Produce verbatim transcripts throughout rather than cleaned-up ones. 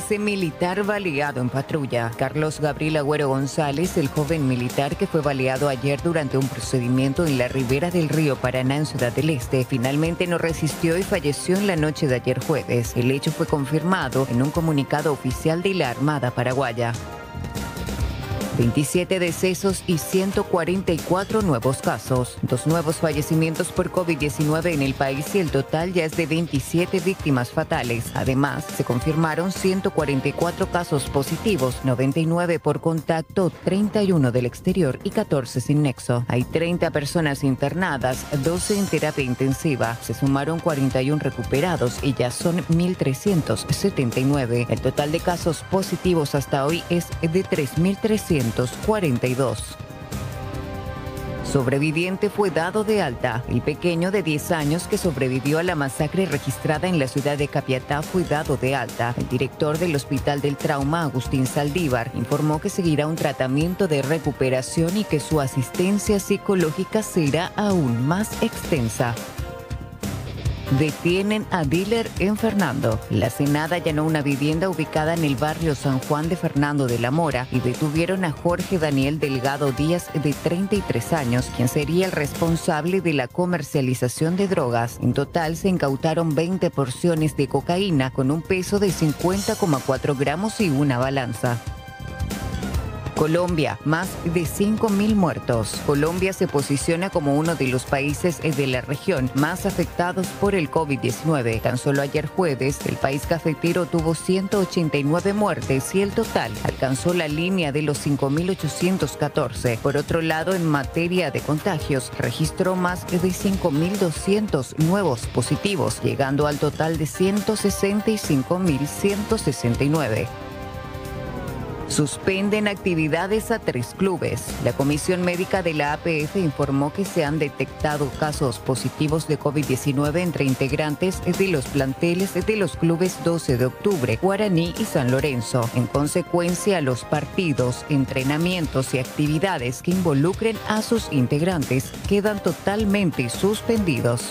Fallece militar baleado en patrulla. Carlos Gabriel Agüero González, el joven militar que fue baleado ayer durante un procedimiento en la ribera del río Paraná en Ciudad del Este, finalmente no resistió y falleció en la noche de ayer jueves. El hecho fue confirmado en un comunicado oficial de la Armada paraguaya. veintisiete decesos y ciento cuarenta y cuatro nuevos casos. Dos nuevos fallecimientos por COVID diecinueve en el país y el total ya es de veintisiete víctimas fatales. Además, se confirmaron ciento cuarenta y cuatro casos positivos, noventa y nueve por contacto, treinta y uno del exterior y catorce sin nexo. Hay treinta personas internadas, doce en terapia intensiva. Se sumaron cuarenta y uno recuperados y ya son mil trescientos setenta y nueve. El total de casos positivos hasta hoy es de tres mil trescientos cuarenta y dos. Sobreviviente fue dado de alta. El pequeño de diez años que sobrevivió a la masacre registrada en la ciudad de Capiatá fue dado de alta. El director del Hospital del Trauma, Agustín Saldívar, informó que seguirá un tratamiento de recuperación y que su asistencia psicológica será aún más extensa. Detienen a dealer en Fernando. La Senada allanó una vivienda ubicada en el barrio San Juan de Fernando de la Mora y detuvieron a Jorge Daniel Delgado Díaz, de treinta y tres años, quien sería el responsable de la comercialización de drogas. En total se incautaron veinte porciones de cocaína con un peso de cincuenta coma cuatro gramos y una balanza. Colombia, más de cinco mil muertos. Colombia se posiciona como uno de los países de la región más afectados por el COVID diecinueve. Tan solo ayer jueves, el país cafetero tuvo ciento ochenta y nueve muertes y el total alcanzó la línea de los cinco mil ochocientos catorce. Por otro lado, en materia de contagios, registró más de cinco mil doscientos nuevos positivos, llegando al total de ciento sesenta y cinco mil ciento sesenta y nueve. Suspenden actividades a tres clubes. La Comisión Médica de la A P F informó que se han detectado casos positivos de COVID diecinueve entre integrantes de los planteles de los clubes doce de octubre, Guaraní y San Lorenzo. En consecuencia, los partidos, entrenamientos y actividades que involucren a sus integrantes quedan totalmente suspendidos.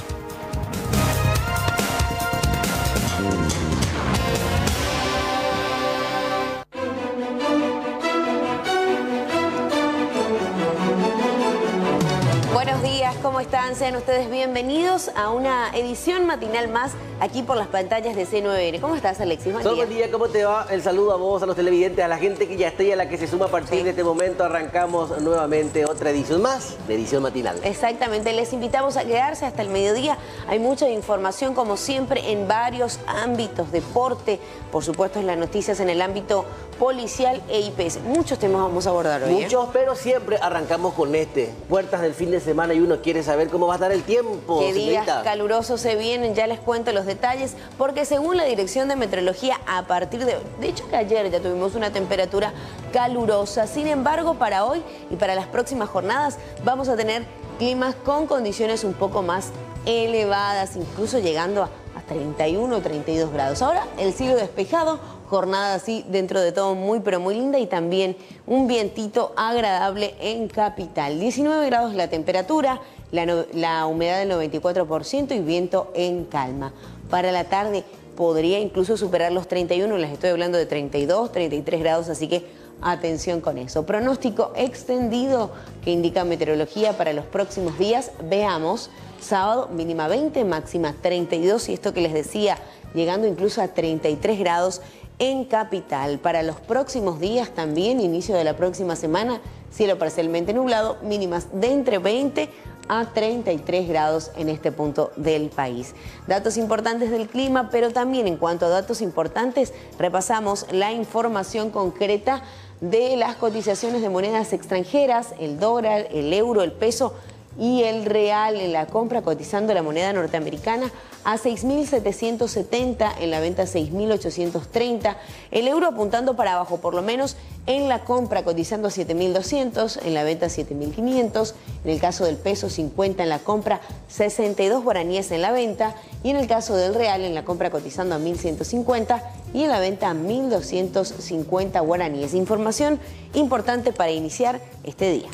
¿Cómo están? Sean ustedes bienvenidos a una edición matinal más aquí por las pantallas de C nueve N. ¿Cómo estás, Alexis? Buen Sol, día. buen día, ¿cómo te va? El saludo a vos, a los televidentes, a la gente que ya está y a la que se suma a partir sí. de este momento. Arrancamos nuevamente otra edición más de edición matinal. Exactamente, les invitamos a quedarse hasta el mediodía. Hay mucha información, como siempre, en varios ámbitos, deporte, por supuesto, en las noticias en el ámbito policial e I P S. Muchos temas vamos a abordar hoy. Muchos, ¿eh? pero siempre arrancamos con este. Puertas del fin de semana y uno quiere saber cómo va a estar el tiempo. Qué días señorita. calurosos se vienen, ya les cuento los detalles, porque según la Dirección de Meteorología, a partir de hoy, de hecho que ayer ya tuvimos una temperatura calurosa, sin embargo, para hoy y para las próximas jornadas vamos a tener climas con condiciones un poco más elevadas, incluso llegando a, a treinta y uno o treinta y dos grados. Ahora el cielo despejado, jornada así dentro de todo muy pero muy linda y también un vientito agradable en Capital. diecinueve grados la temperatura, la, no, la humedad del noventa y cuatro por ciento y viento en calma. Para la tarde podría incluso superar los treinta y uno, les estoy hablando de treinta y dos, treinta y tres grados, así que atención con eso. Pronóstico extendido que indica meteorología para los próximos días. Veamos, sábado mínima veinte, máxima treinta y dos y esto que les decía, llegando incluso a treinta y tres grados en Capital. Para los próximos días también, inicio de la próxima semana, cielo parcialmente nublado, mínimas de entre veinte a treinta y tres grados en este punto del país. Datos importantes del clima, pero también en cuanto a datos importantes, repasamos la información concreta de las cotizaciones de monedas extranjeras, el dólar, el euro, el peso y el real en la compra, cotizando la moneda norteamericana a seis mil setecientos setenta, en la venta seis mil ochocientos treinta, el euro apuntando para abajo, por lo menos en la compra cotizando a siete mil doscientos, en la venta siete mil quinientos, en el caso del peso cincuenta en la compra, sesenta y dos guaraníes en la venta, y en el caso del real en la compra cotizando a mil ciento cincuenta y en la venta a mil doscientos cincuenta guaraníes. Información importante para iniciar este día.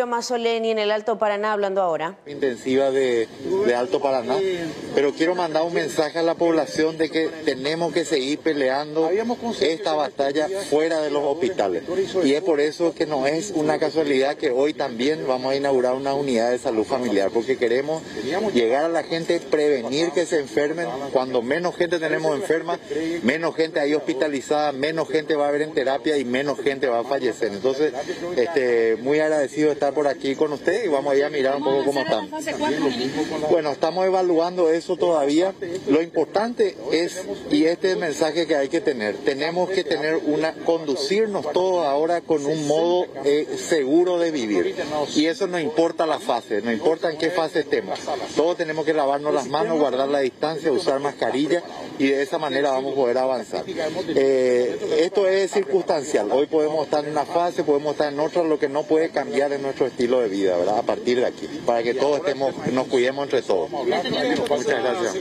Julio Mazzoleni en el Alto Paraná hablando ahora. Intensiva de, de Alto Paraná, pero quiero mandar un mensaje a la población de que tenemos que seguir peleando esta batalla fuera de los hospitales. Y es por eso que no es una casualidad que hoy también vamos a inaugurar una unidad de salud familiar, porque queremos llegar a la gente, prevenir que se enfermen. Cuando menos gente tenemos enferma, menos gente hay hospitalizada, menos gente va a haber en terapia y menos gente va a fallecer. Entonces, este, muy agradecido de estar por aquí con ustedes y vamos a ir a mirar un poco cómo están. Bueno, estamos evaluando eso todavía. Lo importante es, y este es el mensaje que hay que tener, tenemos que tener una, conducirnos todos ahora con un modo eh, seguro de vivir. Y eso no importa la fase, no importa en qué fase estemos. Todos tenemos que lavarnos las manos, guardar la distancia, usar mascarilla y de esa manera vamos a poder avanzar. Eh, esto es circunstancial. Hoy podemos estar en una fase, podemos estar en otra, lo que no puede cambiar es nuestro estilo de vida, ¿verdad? A partir de aquí, para que todos estemos, nos cuidemos entre todos. Muchas gracias.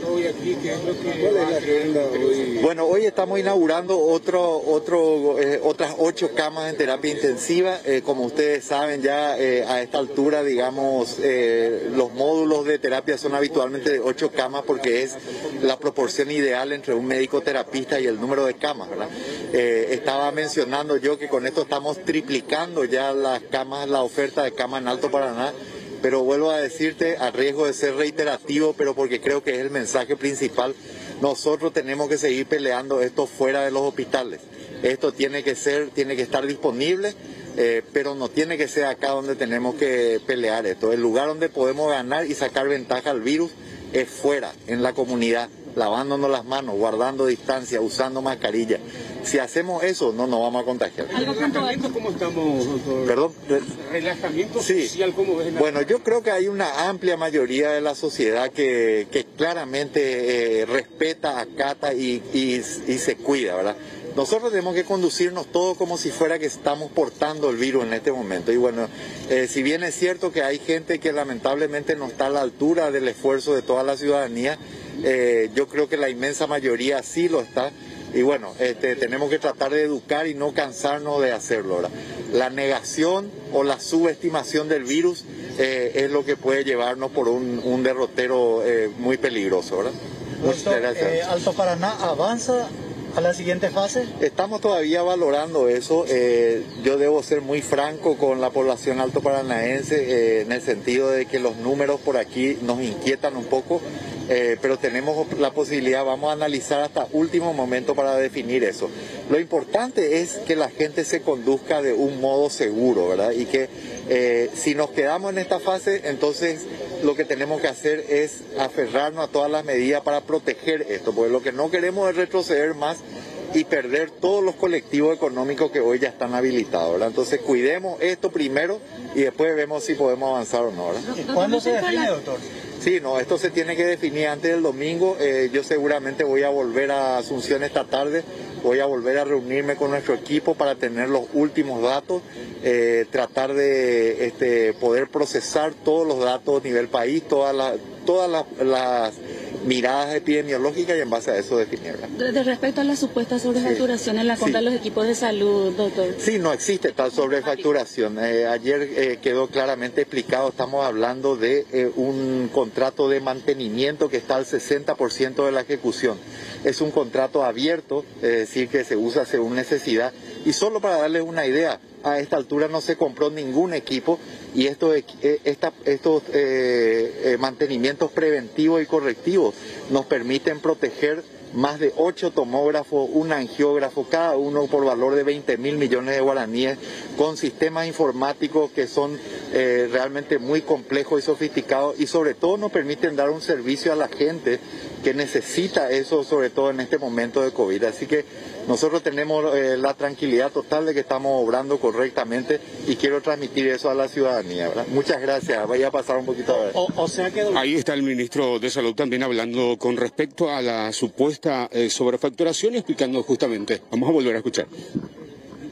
Bueno, hoy estamos inaugurando otro, otro, eh, otras ocho camas en terapia intensiva. Eh, como ustedes saben ya eh, a esta altura, digamos, eh, los módulos de terapia son habitualmente de ocho camas porque es la proporción ideal entre un médico terapista y el número de camas, ¿verdad? Eh, estaba mencionando yo que con esto estamos triplicando ya las camas, la oferta de camas en Alto Paraná, pero vuelvo a decirte, a riesgo de ser reiterativo, pero porque creo que es el mensaje principal, nosotros tenemos que seguir peleando esto fuera de los hospitales. Esto tiene que ser, tiene que estar disponible, eh, pero no tiene que ser acá donde tenemos que pelear esto. El lugar donde podemos ganar y sacar ventaja al virus es fuera, en la comunidad, lavándonos las manos, guardando distancia, usando mascarilla. Si hacemos eso, no nos vamos a contagiar. ¿Relajamiento cómo estamos, doctor? ¿Perdón? ¿Relajamiento sí. social cómo ves? Bueno, yo creo que hay una amplia mayoría de la sociedad que, que claramente eh, respeta, acata y, y, y se cuida, ¿verdad? Nosotros tenemos que conducirnos todo como si fuera que estamos portando el virus en este momento. Y bueno, eh, si bien es cierto que hay gente que lamentablemente no está a la altura del esfuerzo de toda la ciudadanía, eh, yo creo que la inmensa mayoría sí lo está. Y bueno, este, tenemos que tratar de educar y no cansarnos de hacerlo, ¿verdad? La negación o la subestimación del virus eh, es lo que puede llevarnos por un, un derrotero eh, muy peligroso, ¿verdad? Muchas gracias. Eh, ¿Alto Paraná avanza a la siguiente fase? Estamos todavía valorando eso. Eh, yo debo ser muy franco con la población alto paranaense eh, en el sentido de que los números por aquí nos inquietan un poco. Eh, pero tenemos la posibilidad, vamos a analizar hasta último momento para definir eso. Lo importante es que la gente se conduzca de un modo seguro, ¿verdad? Y que eh, si nos quedamos en esta fase, entonces lo que tenemos que hacer es aferrarnos a todas las medidas para proteger esto, porque lo que no queremos es retroceder más y perder todos los colectivos económicos que hoy ya están habilitados, ¿verdad? Entonces cuidemos esto primero y después vemos si podemos avanzar o no, ¿verdad? ¿Cuándo se define, doctor? Sí, no, esto se tiene que definir antes del domingo. Eh, yo seguramente voy a volver a Asunción esta tarde, voy a volver a reunirme con nuestro equipo para tener los últimos datos, eh, tratar de este, poder procesar todos los datos a nivel país, todas las, todas las, las miradas epidemiológicas y en base a eso definirlas. De, de respecto a la supuesta sobrefacturación sí. en la compra sí. de los equipos de salud, doctor. Sí, no existe tal sobrefacturación. Eh, ayer eh, quedó claramente explicado, estamos hablando de eh, un contrato de mantenimiento que está al sesenta por ciento de la ejecución. Es un contrato abierto, es decir, que se usa según necesidad. Y solo para darles una idea, a esta altura no se compró ningún equipo y estos, esta, estos eh, eh, mantenimientos preventivos y correctivos nos permiten proteger más de ocho tomógrafos, un angiógrafo, cada uno por valor de veinte mil millones de guaraníes, con sistemas informáticos que son eh, realmente muy complejos y sofisticados y sobre todo nos permiten dar un servicio a la gente que necesita eso, sobre todo en este momento de COVID. Así que nosotros tenemos eh, la tranquilidad total de que estamos obrando correctamente y quiero transmitir eso a la ciudadanía, ¿verdad? Muchas gracias, vaya a pasar un poquito a ver. O, o sea que... Ahí está el ministro de Salud también hablando con respecto a la supuesta eh, sobrefacturación y explicando justamente. Vamos a volver a escuchar.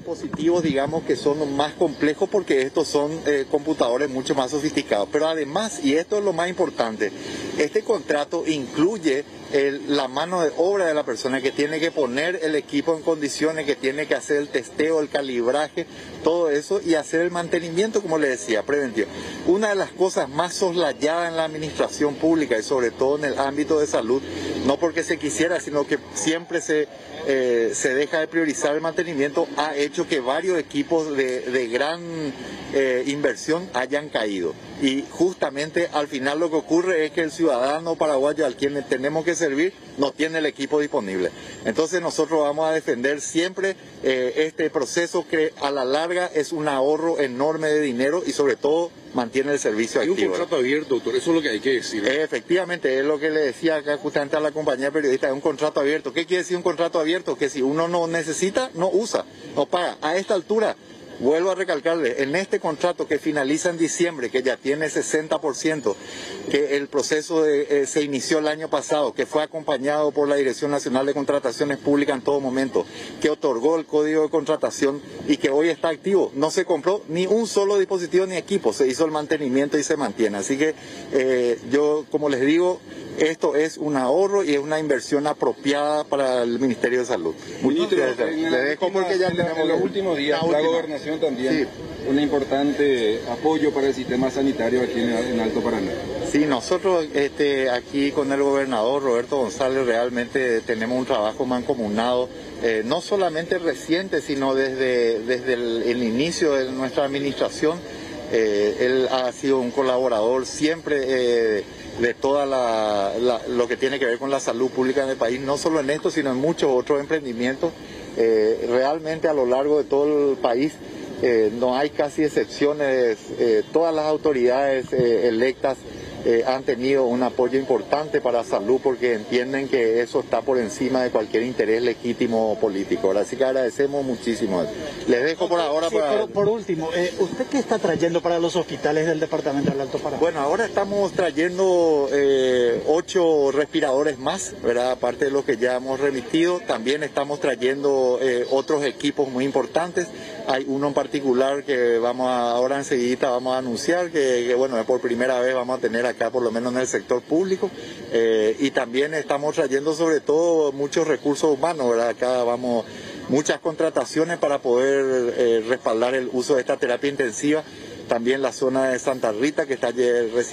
dispositivos, digamos, que son más complejos porque estos son eh, computadores mucho más sofisticados. Pero además, y esto es lo más importante, este contrato incluye el, la mano de obra de la persona que tiene que poner el equipo en condiciones, que tiene que hacer el testeo, el calibraje, todo eso y hacer el mantenimiento, como le decía, preventivo. Una de las cosas más soslayadas en la administración pública y sobre todo en el ámbito de salud, no porque se quisiera, sino que siempre se, eh, se deja de priorizar el mantenimiento, ha hecho que varios equipos de, de gran eh, inversión hayan caído. Y justamente al final lo que ocurre es que el ciudadano paraguayo al quien tenemos que servir no tiene el equipo disponible. Entonces nosotros vamos a defender siempre eh, este proceso que a la larga es un ahorro enorme de dinero y sobre todo mantiene el servicio activo. Hay un contrato abierto, doctor, eso es lo que hay que decir. Eh, efectivamente, es lo que le decía acá justamente a la compañía periodista, es un contrato abierto. ¿Qué quiere decir un contrato abierto? Que si uno no necesita, no usa, no paga. A esta altura, vuelvo a recalcarle, en este contrato que finaliza en diciembre, que ya tiene sesenta por ciento, que el proceso de, eh, se inició el año pasado, que fue acompañado por la Dirección Nacional de Contrataciones Públicas en todo momento, que otorgó el código de contratación y que hoy está activo, no se compró ni un solo dispositivo ni equipo, se hizo el mantenimiento y se mantiene. Así que eh, yo, como les digo, esto es un ahorro y es una inversión apropiada para el Ministerio de Salud. Ministro, le dejo última, porque ya en, tenemos en los últimos días la, la gobernación también sí. Un importante apoyo para el sistema sanitario aquí en, en Alto Paraná. Sí, nosotros este, aquí con el gobernador Roberto González realmente tenemos un trabajo mancomunado, eh, no solamente reciente, sino desde, desde el, el inicio de nuestra administración. Eh, él ha sido un colaborador siempre eh, de toda la, la, lo que tiene que ver con la salud pública en el país, no solo en esto, sino en muchos otros emprendimientos. Eh, realmente a lo largo de todo el país eh, no hay casi excepciones, eh, todas las autoridades eh, electas Eh, han tenido un apoyo importante para salud porque entienden que eso está por encima de cualquier interés legítimo político. Así que agradecemos muchísimo. Les dejo por ahora sí, para... Por, por último, eh, ¿usted qué está trayendo para los hospitales del departamento del Alto Paraná? Bueno, ahora estamos trayendo eh, ocho respiradores más, ¿verdad? Aparte de los que ya hemos remitido, también estamos trayendo eh, otros equipos muy importantes. Hay uno en particular que vamos a, ahora enseguida vamos a anunciar que, que bueno, por primera vez vamos a tener acá, por lo menos en el sector público, eh, y también estamos trayendo sobre todo muchos recursos humanos, ¿verdad? Acá vamos, muchas contrataciones para poder eh, respaldar el uso de esta terapia intensiva. También la zona de Santa Rita, que está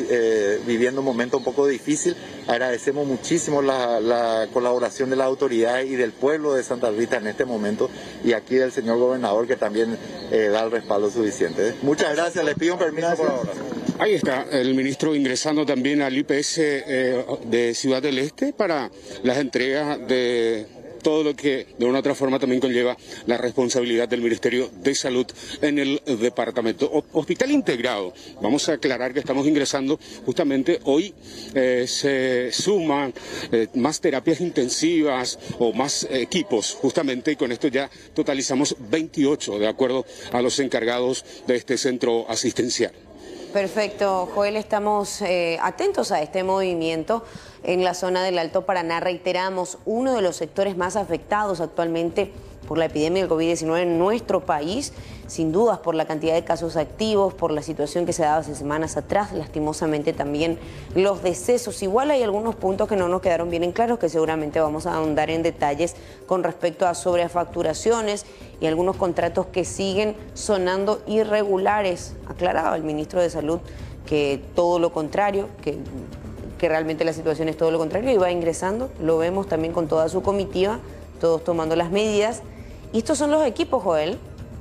eh, viviendo un momento un poco difícil. Agradecemos muchísimo la, la colaboración de las autoridades y del pueblo de Santa Rita en este momento, y aquí del señor gobernador, que también eh, da el respaldo suficiente. Muchas gracias, les pido un permiso por ahora. Ahí está el ministro ingresando también al I P S eh, de Ciudad del Este para las entregas de todo lo que de una u otra forma también conlleva la responsabilidad del Ministerio de Salud en el departamento. O, hospital integrado, vamos a aclarar que estamos ingresando justamente hoy, eh, se suman eh, más terapias intensivas o más eh, equipos justamente, y con esto ya totalizamos veintiocho de acuerdo a los encargados de este centro asistencial. Perfecto, Joel, estamos eh, atentos a este movimiento en la zona del Alto Paraná. Reiteramos, uno de los sectores más afectados actualmente por la epidemia del COVID diecinueve en nuestro país, sin dudas por la cantidad de casos activos, por la situación que se daba hace semanas atrás, lastimosamente también los decesos. Igual hay algunos puntos que no nos quedaron bien en claros, que seguramente vamos a ahondar en detalles con respecto a sobrefacturaciones y algunos contratos que siguen sonando irregulares. Aclaraba el ministro de Salud que todo lo contrario, que, que realmente la situación es todo lo contrario, y va ingresando, lo vemos también con toda su comitiva, todos tomando las medidas. Y estos son los equipos, Joel.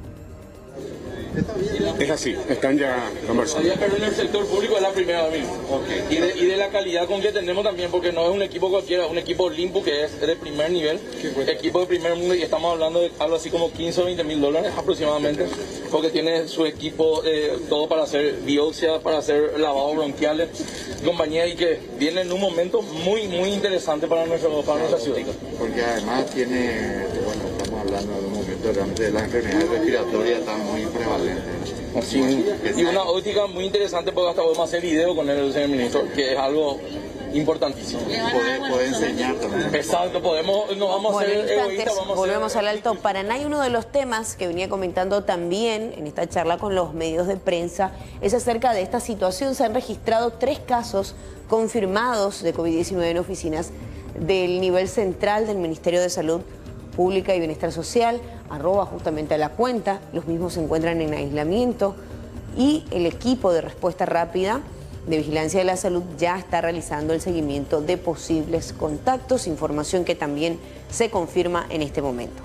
Es así, están ya conversando. Pero en el sector público es la primera vez. Okay. Y, de, y de la calidad con que tenemos también, porque no es un equipo cualquiera, es un equipo limpo que es de primer nivel, equipo de primer mundo, y estamos hablando de algo así como quince o veinte mil dólares aproximadamente, porque tiene su equipo eh, todo para hacer biopsia, para hacer lavado bronquiales, compañía, y que viene en un momento muy, muy interesante para, nuestro, para nuestra ciudad. Porque además tiene, bueno, estamos hablando de un momento realmente de las enfermedades respiratorias están muy prevalentes. Sí, y una óptica muy interesante, porque hasta podemos hacer video con el señor ministro, que es algo importantísimo. Poder, poder enseñar también. Exacto, podemos, no vamos Bueno, a ser instantes, egoístas, vamos volvemos a ser... al Alto Paraná, y uno de los temas que venía comentando también en esta charla con los medios de prensa es acerca de esta situación. Se han registrado tres casos confirmados de COVID diecinueve en oficinas del nivel central del Ministerio de Salud Pública y Bienestar Social, arroba justamente a la cuenta. Los mismos se encuentran en aislamiento y el equipo de respuesta rápida de Vigilancia de la Salud ya está realizando el seguimiento de posibles contactos, información que también se confirma en este momento.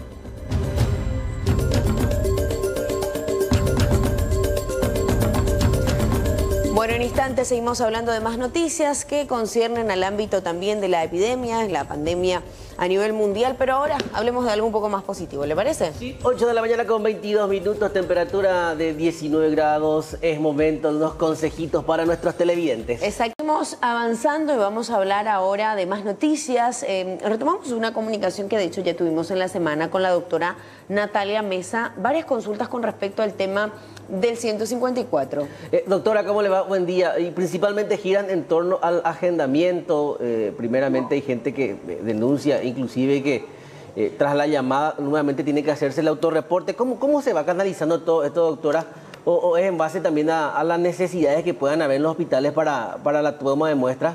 Bueno, en instantes seguimos hablando de más noticias que conciernen al ámbito también de la epidemia, la pandemia a nivel mundial, pero ahora hablemos de algo un poco más positivo, ¿le parece? Sí, ocho de la mañana con veintidós minutos, temperatura de diecinueve grados, es momento de unos consejitos para nuestros televidentes. Seguimos avanzando y vamos a hablar ahora de más noticias. Eh, retomamos una comunicación que de hecho ya tuvimos en la semana con la doctora Natalia Mesa, varias consultas con respecto al tema del ciento cincuenta y cuatro. Eh, doctora, ¿cómo le va? Buen día. Y principalmente giran en torno al agendamiento. Eh, primeramente hay gente que eh, denuncia, inclusive que eh, tras la llamada nuevamente tiene que hacerse el autorreporte. ¿Cómo, cómo se va canalizando todo esto, doctora? ¿O, o es en base también a, a las necesidades que puedan haber en los hospitales para, para la toma de muestras?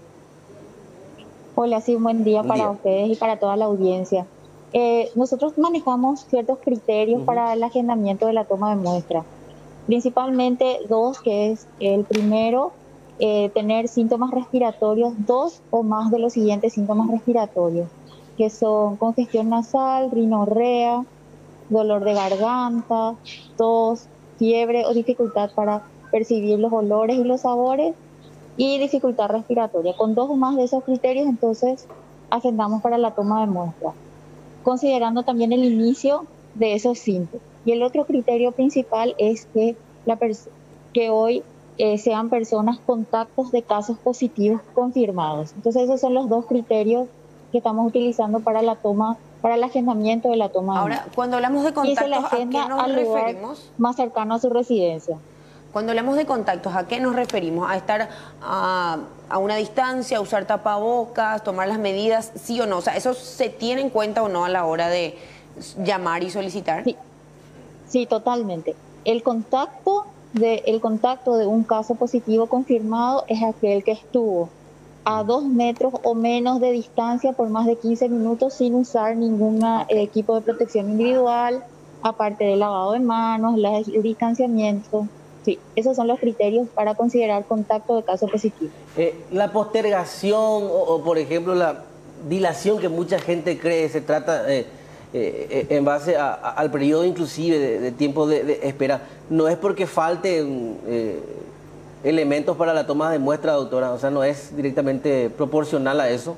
Hola, sí, un buen día buen para día. ustedes y para toda la audiencia. Eh, nosotros manejamos ciertos criterios uh-huh. para el agendamiento de la toma de muestras. Principalmente dos, que es el primero, eh, tener síntomas respiratorios, dos o más de los siguientes síntomas respiratorios, que son congestión nasal, rinorrea, dolor de garganta, tos, fiebre o dificultad para percibir los olores y los sabores, y dificultad respiratoria. Con dos o más de esos criterios, entonces, agendamos para la toma de muestras, considerando también el inicio de esos síntomas. Y el otro criterio principal es que, la que hoy eh, sean personas contactos de casos positivos confirmados. Entonces esos son los dos criterios que estamos utilizando para la toma, para el agendamiento de la toma. Ahora, cuando hablamos de contactos, y se le agenda ¿a qué nos al lugar referimos? Más cercano a su residencia. Cuando hablamos de contactos, ¿a qué nos referimos? ¿A estar a, a una distancia, usar tapabocas, tomar las medidas, sí o no? O sea, ¿eso se tiene en cuenta o no a la hora de llamar y solicitar? Sí. Sí, totalmente. El contacto, de, el contacto de un caso positivo confirmado es aquel que estuvo a dos metros o menos de distancia por más de quince minutos sin usar ningún eh, equipo de protección individual, aparte del lavado de manos, la, el distanciamiento. Sí, esos son los criterios para considerar contacto de caso positivo. Eh, la postergación o, o, por ejemplo, la dilación que mucha gente cree se trata... Eh, Eh, en base a, a, al periodo inclusive de, de tiempo de, de espera, no es porque falten eh, elementos para la toma de muestra, doctora, o sea, no es directamente proporcional a eso.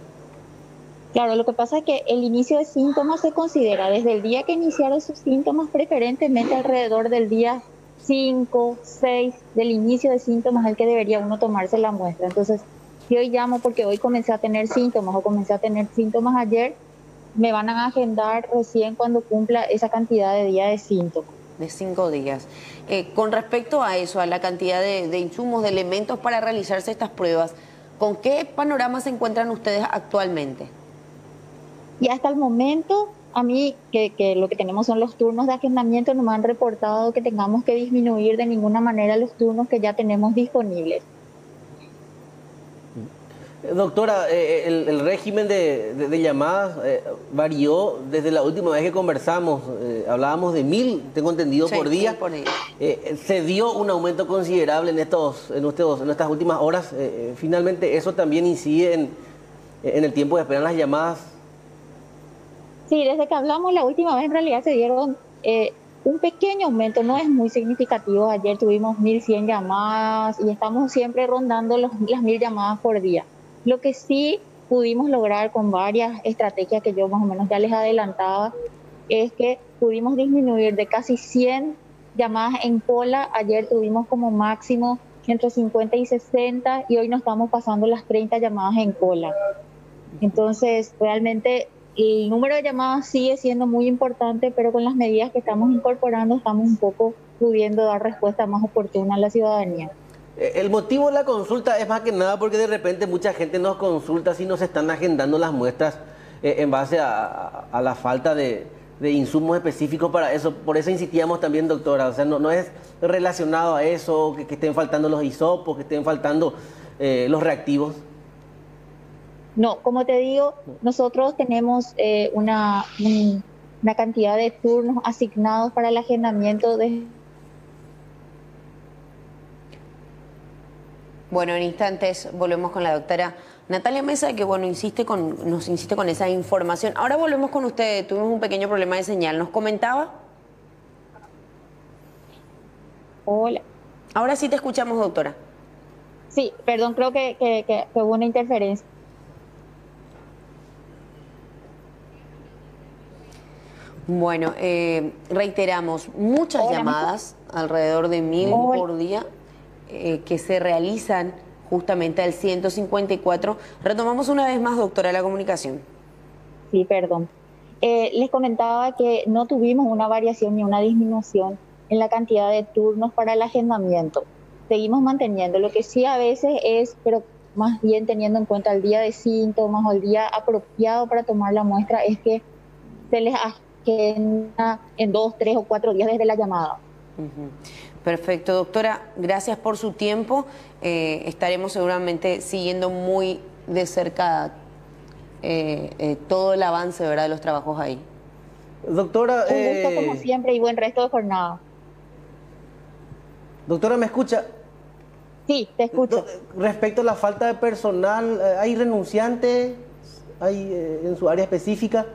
Claro, lo que pasa es que el inicio de síntomas se considera desde el día que iniciaron sus síntomas, preferentemente alrededor del día cinco, seis del inicio de síntomas, el que debería uno tomarse la muestra. Entonces, si hoy llamo porque hoy comencé a tener síntomas o comencé a tener síntomas ayer, me van a agendar recién cuando cumpla esa cantidad de días de síntomas. De cinco días. Eh, con respecto a eso, a la cantidad de, de insumos, de elementos para realizarse estas pruebas, ¿con qué panorama se encuentran ustedes actualmente? Y hasta el momento, a mí, que, que lo que tenemos son los turnos de agendamiento, no me han reportado que tengamos que disminuir de ninguna manera los turnos que ya tenemos disponibles. Doctora, eh, el, el régimen de, de, de llamadas eh, varió desde la última vez que conversamos. Eh, hablábamos de mil, tengo entendido, sí, por día. Por eh, se dio un aumento considerable en, estos, en, estos, en estas últimas horas. Eh, finalmente, ¿eso también incide en, en el tiempo de esperar las llamadas? Sí, desde que hablamos la última vez en realidad se dieron eh, un pequeño aumento, no es muy significativo. Ayer tuvimos mil cien llamadas y estamos siempre rondando los, las mil llamadas por día. Lo que sí pudimos lograr con varias estrategias que yo más o menos ya les adelantaba es que pudimos disminuir de casi cien llamadas en cola. Ayer tuvimos como máximo entre cincuenta y sesenta y hoy nos estamos pasando las treinta llamadas en cola. Entonces, realmente el número de llamadas sigue siendo muy importante, pero con las medidas que estamos incorporando estamos un poco pudiendo dar respuesta más oportuna a la ciudadanía. El motivo de la consulta es más que nada porque de repente mucha gente nos consulta si nos están agendando las muestras eh, en base a, a la falta de, de insumos específicos para eso. Por eso insistíamos también, doctora, o sea, no, no es relacionado a eso, que, que estén faltando los hisopos, que estén faltando eh, los reactivos. No, como te digo, nosotros tenemos eh, una, un, una cantidad de turnos asignados para el agendamiento de... Bueno, en instantes volvemos con la doctora Natalia Mesa, que bueno, insiste con, nos insiste con esa información. Ahora volvemos con usted, tuvimos un pequeño problema de señal. ¿Nos comentaba? Hola. Ahora sí te escuchamos, doctora. Sí, perdón, creo que, que, que, que hubo una interferencia. Bueno, eh, reiteramos, muchas Hola, llamadas, alrededor de mil Hola. por día, eh, que se realizan justamente al ciento cincuenta y cuatro. Retomamos una vez más, doctora, la comunicación. Sí, perdón. Eh, les comentaba que no tuvimos una variación ni una disminución en la cantidad de turnos para el agendamiento. Seguimos manteniendo, lo que sí a veces es, pero más bien teniendo en cuenta el día de síntomas o el día apropiado para tomar la muestra, es que se les agenda en dos, tres o cuatro días desde la llamada. Uh-huh. Perfecto, doctora, gracias por su tiempo. Eh, estaremos seguramente siguiendo muy de cerca eh, eh, todo el avance, ¿verdad?, de los trabajos ahí. Doctora... Un gusto eh... como siempre y buen resto de jornada. Doctora, ¿me escucha? Sí, te escucho. Respecto a la falta de personal, ¿hay renunciantes hay, eh, en su área específica?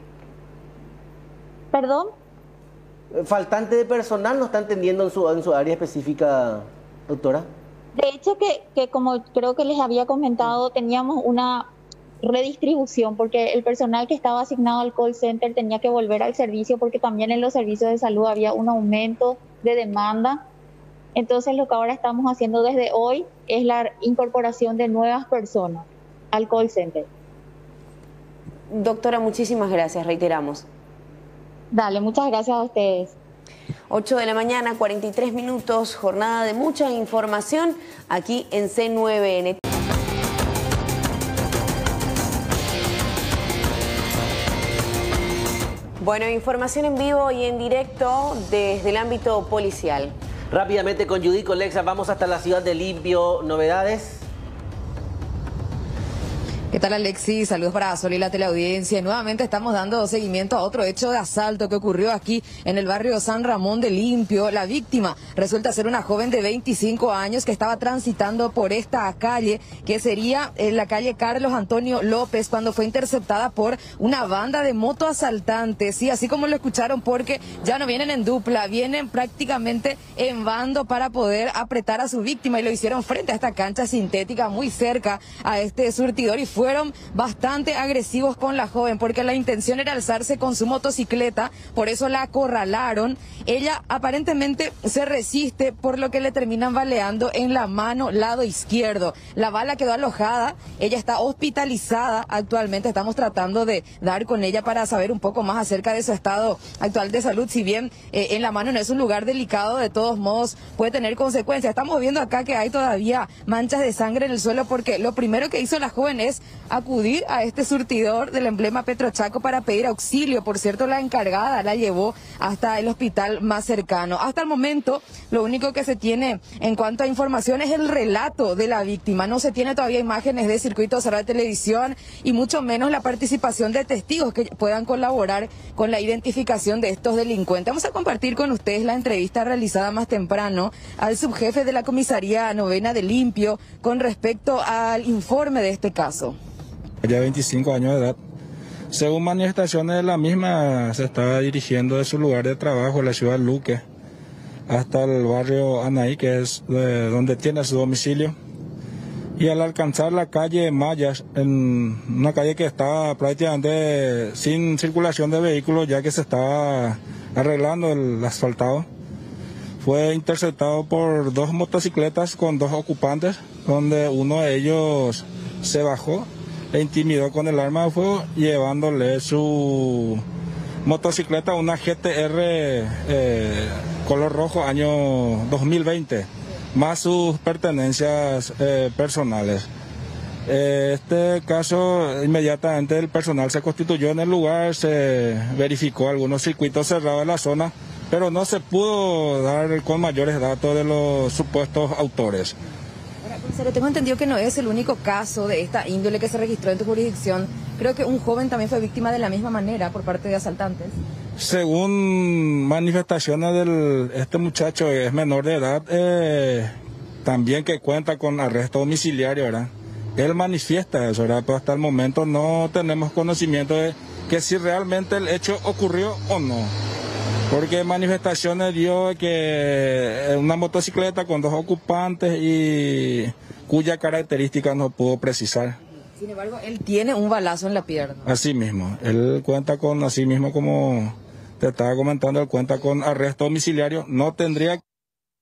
¿Perdón? ¿Faltante de personal no está entendiendo en su, en su área específica, doctora? De hecho, que, que como creo que les había comentado, teníamos una redistribución porque el personal que estaba asignado al call center tenía que volver al servicio porque también en los servicios de salud había un aumento de demanda. Entonces, lo que ahora estamos haciendo desde hoy es la incorporación de nuevas personas al call center. Doctora, muchísimas gracias, reiteramos. Dale, muchas gracias a ustedes. ocho de la mañana, cuarenta y tres minutos, jornada de mucha información aquí en C nueve N. Bueno, información en vivo y en directo desde el ámbito policial. Rápidamente con Judico Lexa, vamos hasta la ciudad de Limpio. ¿Novedades? ¿Qué tal, Alexis? Saludos para Sol y la teleaudiencia. Nuevamente estamos dando seguimiento a otro hecho de asalto que ocurrió aquí en el barrio San Ramón de Limpio. La víctima resulta ser una joven de veinticinco años que estaba transitando por esta calle, que sería en la calle Carlos Antonio López, cuando fue interceptada por una banda de motoasaltantes. Sí, así como lo escucharon, porque ya no vienen en dupla, vienen prácticamente en bando para poder apretar a su víctima, y lo hicieron frente a esta cancha sintética muy cerca a este surtidor, y fue fueron bastante agresivos con la joven porque la intención era alzarse con su motocicleta, por eso la acorralaron. Ella aparentemente se resiste, por lo que le terminan baleando en la mano lado izquierdo. La bala quedó alojada, ella está hospitalizada actualmente, estamos tratando de dar con ella para saber un poco más acerca de su estado actual de salud. Si bien eh, en la mano no es un lugar delicado, de todos modos puede tener consecuencias. Estamos viendo acá que hay todavía manchas de sangre en el suelo, porque lo primero que hizo la joven es acudir a este surtidor del emblema Petrochaco para pedir auxilio. Por cierto, la encargada la llevó hasta el hospital más cercano. Hasta el momento, lo único que se tiene en cuanto a información es el relato de la víctima. No se tiene todavía imágenes de circuito cerrado de televisión y mucho menos la participación de testigos que puedan colaborar con la identificación de estos delincuentes. Vamos a compartir con ustedes la entrevista realizada más temprano al subjefe de la comisaría novena de Limpio con respecto al informe de este caso. Ya veinticinco años de edad. Según manifestaciones de la misma, se estaba dirigiendo de su lugar de trabajo, la ciudad de Luque, hasta el barrio Anaí, que es de donde tiene su domicilio. Y al alcanzar la calle Mayas, en una calle que estaba prácticamente sin circulación de vehículos, ya que se estaba arreglando el asfaltado, fue interceptado por dos motocicletas con dos ocupantes, donde uno de ellos se bajó, le intimidó con el arma de fuego, llevándole su motocicleta, una G T R eh, color rojo, año dos mil veinte, más sus pertenencias eh, personales. Eh, este caso, inmediatamente el personal se constituyó en el lugar, se verificó algunos circuitos cerrados en la zona, pero no se pudo dar con mayores datos de los supuestos autores. Pero tengo entendido que no es el único caso de esta índole que se registró en tu jurisdicción. Creo que un joven también fue víctima de la misma manera por parte de asaltantes. Según manifestaciones de este muchacho, es menor de edad, eh, también que cuenta con arresto domiciliario, ¿verdad? Él manifiesta eso, ¿verdad? Pero hasta el momento no tenemos conocimiento de que si realmente el hecho ocurrió o no. Porque manifestaciones dio que una motocicleta con dos ocupantes y cuya característica no pudo precisar. Sin embargo, él tiene un balazo en la pierna. Así mismo, él cuenta con, así mismo como te estaba comentando, él cuenta con arresto domiciliario, no tendría que...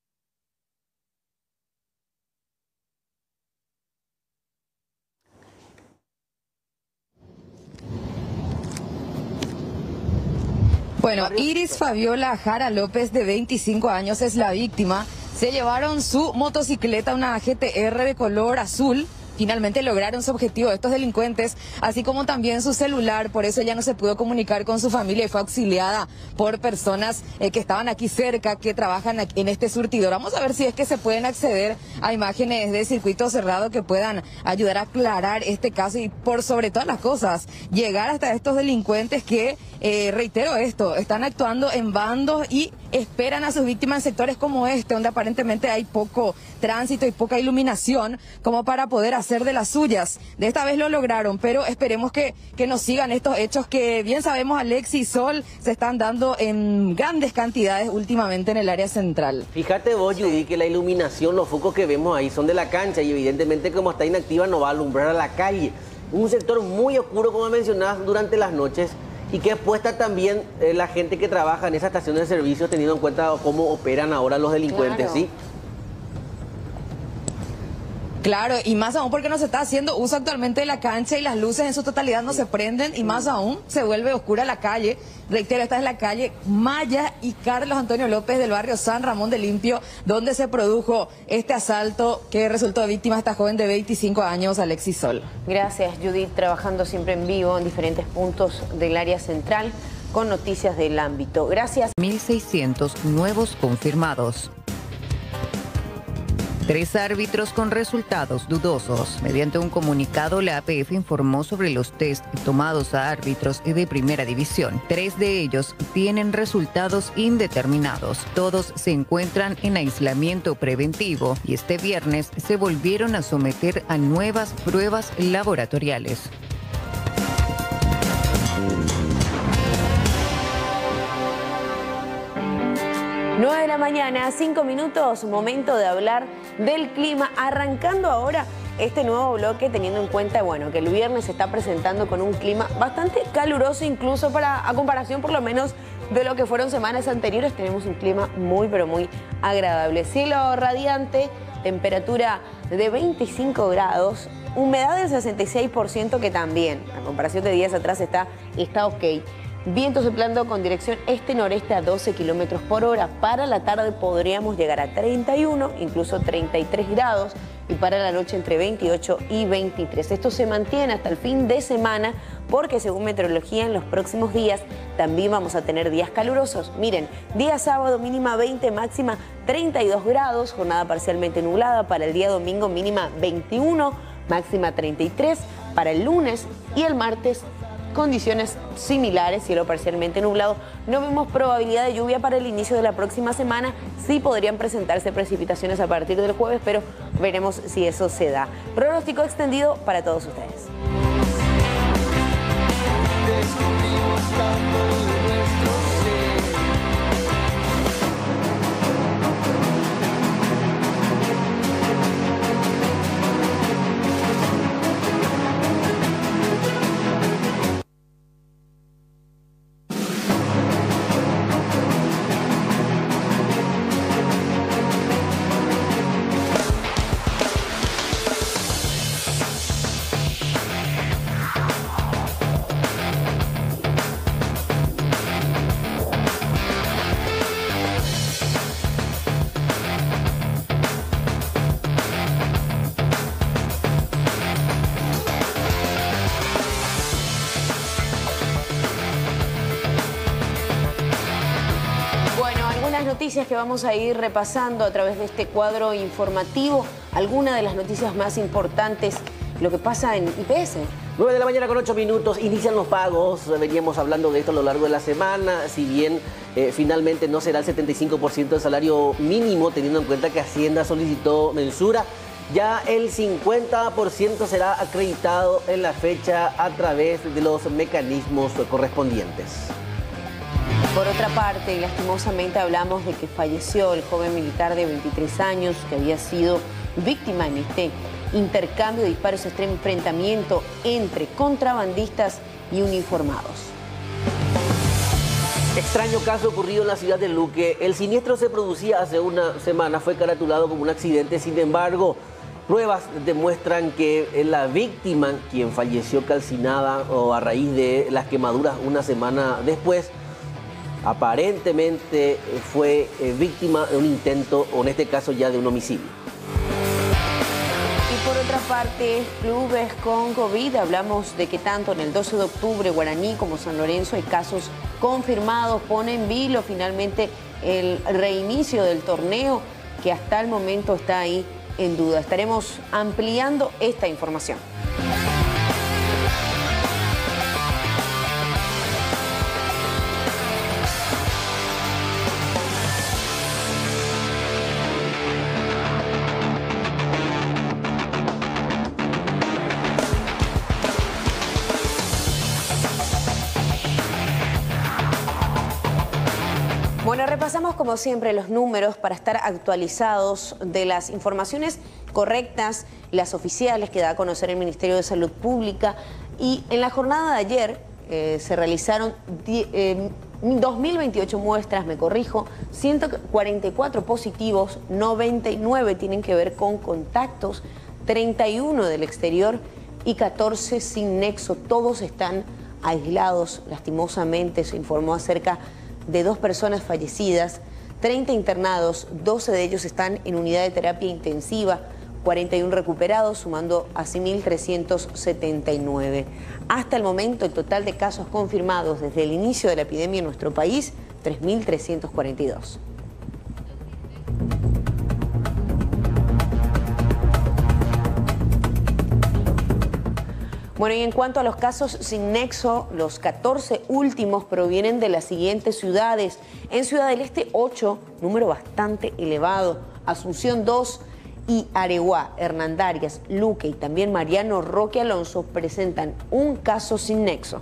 Bueno, Iris Fabiola Jara López, de veinticinco años, es la víctima. Se llevaron su motocicleta, una G T R de color azul. Finalmente lograron su objetivo estos delincuentes, así como también su celular. Por eso ella no se pudo comunicar con su familia y fue auxiliada por personas eh, que estaban aquí cerca, que trabajan aquí en este surtidor. Vamos a ver si es que se pueden acceder a imágenes de circuito cerrado que puedan ayudar a aclarar este caso y, por sobre todas las cosas, llegar hasta estos delincuentes que, eh, reitero esto, están actuando en bandos y esperan a sus víctimas en sectores como este, donde aparentemente hay poco tránsito y poca iluminación, como para poder hacer de las suyas. De esta vez lo lograron, pero esperemos que, que nos sigan estos hechos que bien sabemos, Alexis y Sol, se están dando en grandes cantidades últimamente en el área central. Fíjate vos, Judy, que la iluminación, los focos que vemos ahí son de la cancha y evidentemente como está inactiva no va a alumbrar a la calle. Un sector muy oscuro, como mencionabas, durante las noches, y que expuesta también eh, la gente que trabaja en esa estación de servicio, teniendo en cuenta cómo operan ahora los delincuentes, claro. ¿Sí? Claro, y más aún porque no se está haciendo uso actualmente de la cancha y las luces en su totalidad no se prenden, y más aún se vuelve oscura la calle. Reitero, esta es la calle Maya y Carlos Antonio López del barrio San Ramón de Limpio, donde se produjo este asalto que resultó víctima esta joven de veinticinco años, Alexis Sol. Gracias, Judith, trabajando siempre en vivo en diferentes puntos del área central con noticias del ámbito. Gracias. mil seiscientos nuevos confirmados. Tres árbitros con resultados dudosos. Mediante un comunicado, la A P F informó sobre los test tomados a árbitros de primera división. Tres de ellos tienen resultados indeterminados. Todos se encuentran en aislamiento preventivo y este viernes se volvieron a someter a nuevas pruebas laboratoriales. nueve de la mañana, cinco minutos, momento de hablar del clima. Arrancando ahora este nuevo bloque, teniendo en cuenta, bueno, que el viernes se está presentando con un clima bastante caluroso, incluso para, a comparación por lo menos de lo que fueron semanas anteriores. Tenemos un clima muy, pero muy agradable. Cielo radiante, temperatura de veinticinco grados, humedad del sesenta y seis por ciento, que también, a comparación de días atrás, está, está ok. Viento soplando con dirección este-noreste a doce kilómetros por hora. Para la tarde podríamos llegar a treinta y uno, incluso treinta y tres grados. Y para la noche entre veintiocho y veintitrés. Esto se mantiene hasta el fin de semana porque, según meteorología, en los próximos días también vamos a tener días calurosos. Miren, día sábado mínima veinte, máxima treinta y dos grados. Jornada parcialmente nublada. Para el día domingo mínima veintiuno, máxima treinta y tres. Para el lunes y el martes condiciones similares, cielo parcialmente nublado. No vemos probabilidad de lluvia para el inicio de la próxima semana. Sí podrían presentarse precipitaciones a partir del jueves, pero veremos si eso se da. Pronóstico extendido para todos ustedes. Algunas noticias que vamos a ir repasando a través de este cuadro informativo. Algunas de las noticias más importantes, lo que pasa en I P S. nueve de la mañana con ocho minutos, inician los pagos. Veníamos hablando de esto a lo largo de la semana. Si bien eh, finalmente no será el setenta y cinco por ciento del salario mínimo, teniendo en cuenta que Hacienda solicitó mensura, ya el cincuenta por ciento será acreditado en la fecha a través de los mecanismos correspondientes. Por otra parte, y lastimosamente hablamos de que falleció el joven militar de veintitrés años que había sido víctima en este intercambio de disparos, este enfrentamiento entre contrabandistas y uniformados. Extraño caso ocurrido en la ciudad de Luque. El siniestro se producía hace una semana, fue caratulado como un accidente. Sin embargo, pruebas demuestran que la víctima, quien falleció calcinada o a raíz de las quemaduras una semana después, aparentemente fue víctima de un intento, o en este caso ya de un homicidio. Y por otra parte, clubes con COVID, hablamos de que tanto en el doce de octubre, Guaraní como San Lorenzo hay casos confirmados. Pone en vilo finalmente el reinicio del torneo, que hasta el momento está ahí en duda. Estaremos ampliando esta información. Bueno, repasamos como siempre los números para estar actualizados de las informaciones correctas, las oficiales que da a conocer el Ministerio de Salud Pública. Y en la jornada de ayer eh, se realizaron eh, dos mil veintiocho muestras, me corrijo, ciento cuarenta y cuatro positivos, noventa y nueve tienen que ver con contactos, treinta y uno del exterior y catorce sin nexo. Todos están aislados, lastimosamente. Se informó acerca de dos personas fallecidas, treinta internados, doce de ellos están en unidad de terapia intensiva, cuarenta y uno recuperados, sumando así mil trescientos setenta y nueve. Hasta el momento, el total de casos confirmados desde el inicio de la epidemia en nuestro país, tres mil trescientos cuarenta y dos. Bueno, y en cuanto a los casos sin nexo, los catorce últimos provienen de las siguientes ciudades. En Ciudad del Este, ocho, número bastante elevado. Asunción, dos, y Areguá, Hernandarias, Luque y también Mariano Roque Alonso presentan un caso sin nexo.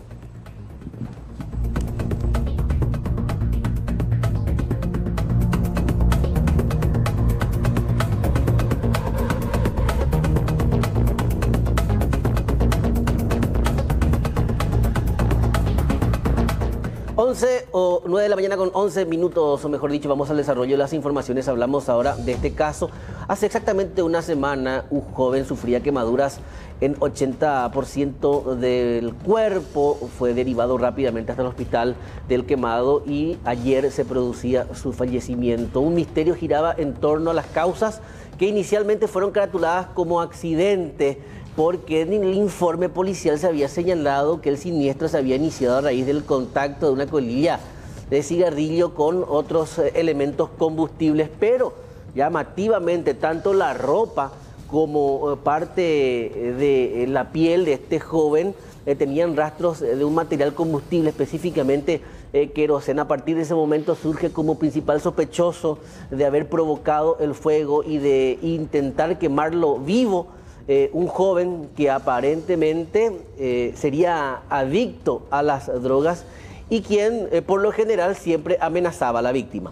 once o nueve de la mañana con once minutos, o mejor dicho, vamos al desarrollo de las informaciones. Hablamos ahora de este caso. Hace exactamente una semana un joven sufría quemaduras en ochenta por ciento del cuerpo. Fue derivado rápidamente hasta el hospital del quemado y ayer se producía su fallecimiento. Un misterio giraba en torno a las causas que inicialmente fueron caratuladas como accidente, porque en el informe policial se había señalado que el siniestro se había iniciado a raíz del contacto de una colilla de cigarrillo con otros elementos combustibles, pero llamativamente tanto la ropa como parte de la piel de este joven eh, tenían rastros de un material combustible, específicamente eh, queroseno. A partir de ese momento surge como principal sospechoso de haber provocado el fuego y de intentar quemarlo vivo. Eh, un joven que aparentemente eh, sería adicto a las drogas y quien eh, por lo general siempre amenazaba a la víctima.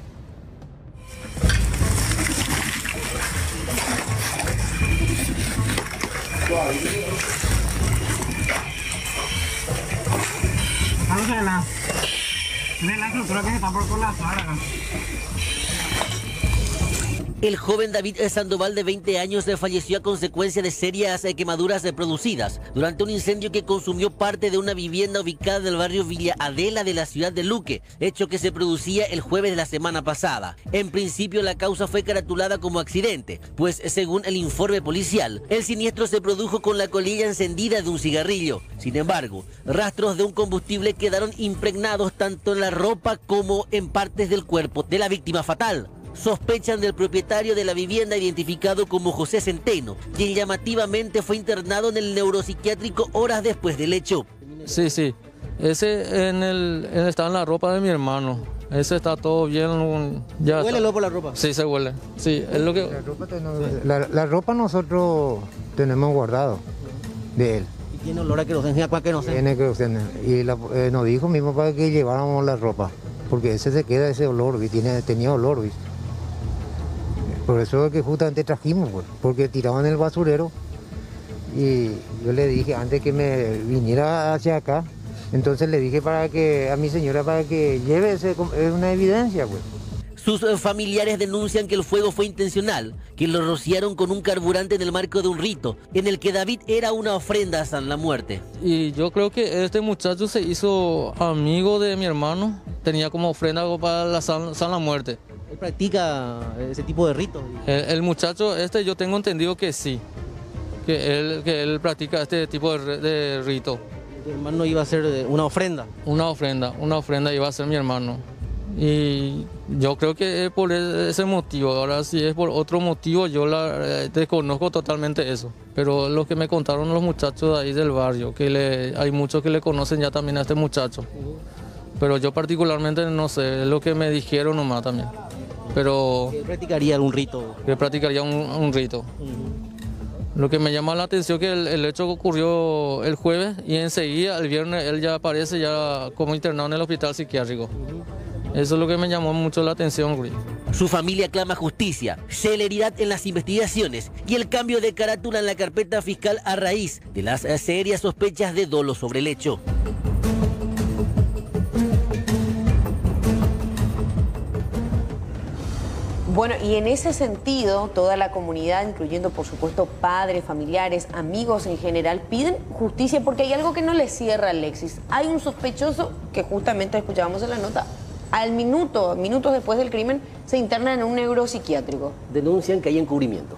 Vamos a la, de la estructura que se está por colapsar acá. El joven David Sandoval, de veinte años, falleció a consecuencia de serias quemaduras producidas durante un incendio que consumió parte de una vivienda ubicada en el barrio Villa Adela de la ciudad de Luque, hecho que se producía el jueves de la semana pasada. En principio, la causa fue caratulada como accidente, pues según el informe policial, el siniestro se produjo con la colilla encendida de un cigarrillo. Sin embargo, rastros de un combustible quedaron impregnados tanto en la ropa como en partes del cuerpo de la víctima fatal. Sospechan del propietario de la vivienda, identificado como José Centeno, quien llamativamente fue internado en el neuropsiquiátrico horas después del hecho. Sí, sí, ese en el, en, estaba en la ropa de mi hermano. Ese está todo bien. Ya ¿Huele luego por la ropa? Sí, se huele. Sí, es lo que... La ropa, la, la ropa nosotros tenemos guardado de él. ¿Y tiene olor a queroseno? ¿Cuál queroseno? Tiene queroseno. Y la, eh, nos dijo mismo para que lleváramos la ropa, porque ese se queda ese olor, y tiene, tenía olor, ¿viste? Por eso es que justamente trajimos, pues, porque tiraban el basurero y yo le dije antes que me viniera hacia acá, entonces le dije para que a mi señora para que lleve ese, una evidencia, pues. Sus familiares denuncian que el fuego fue intencional, que lo rociaron con un carburante en el marco de un rito, en el que David era una ofrenda a San la Muerte. Y yo creo que este muchacho se hizo amigo de mi hermano, tenía como ofrenda para la San, San la Muerte. ¿Él practica ese tipo de ritos? El, el muchacho este yo tengo entendido que sí, que él, que él practica este tipo de, de rito. ¿Tu hermano iba a ser una ofrenda? Una ofrenda, una ofrenda iba a ser mi hermano. Y yo creo que es por ese motivo. Ahora, si es por otro motivo, yo la, eh, desconozco totalmente eso. Pero lo que me contaron los muchachos de ahí del barrio, que le, hay muchos que le conocen ya también a este muchacho. Uh-huh. Pero yo particularmente no sé, es lo que me dijeron nomás también. Pero... ¿Que practicaría algún rito? Que practicaría un, un rito. Uh-huh. Lo que me llama la atención es que el, el hecho ocurrió el jueves y enseguida, el viernes, él ya aparece ya como internado en el hospital psiquiátrico. Uh-huh. Eso es lo que me llamó mucho la atención, Luis. Su familia clama justicia, celeridad en las investigaciones y el cambio de carátula en la carpeta fiscal a raíz de las serias sospechas de dolo sobre el hecho. Bueno, y en ese sentido, toda la comunidad, incluyendo por supuesto padres, familiares, amigos en general, piden justicia porque hay algo que no les cierra, Alexis. Hay un sospechoso que justamente escuchábamos en la nota, al minuto, minutos después del crimen, se interna en un neuropsiquiátrico. Denuncian que hay encubrimiento.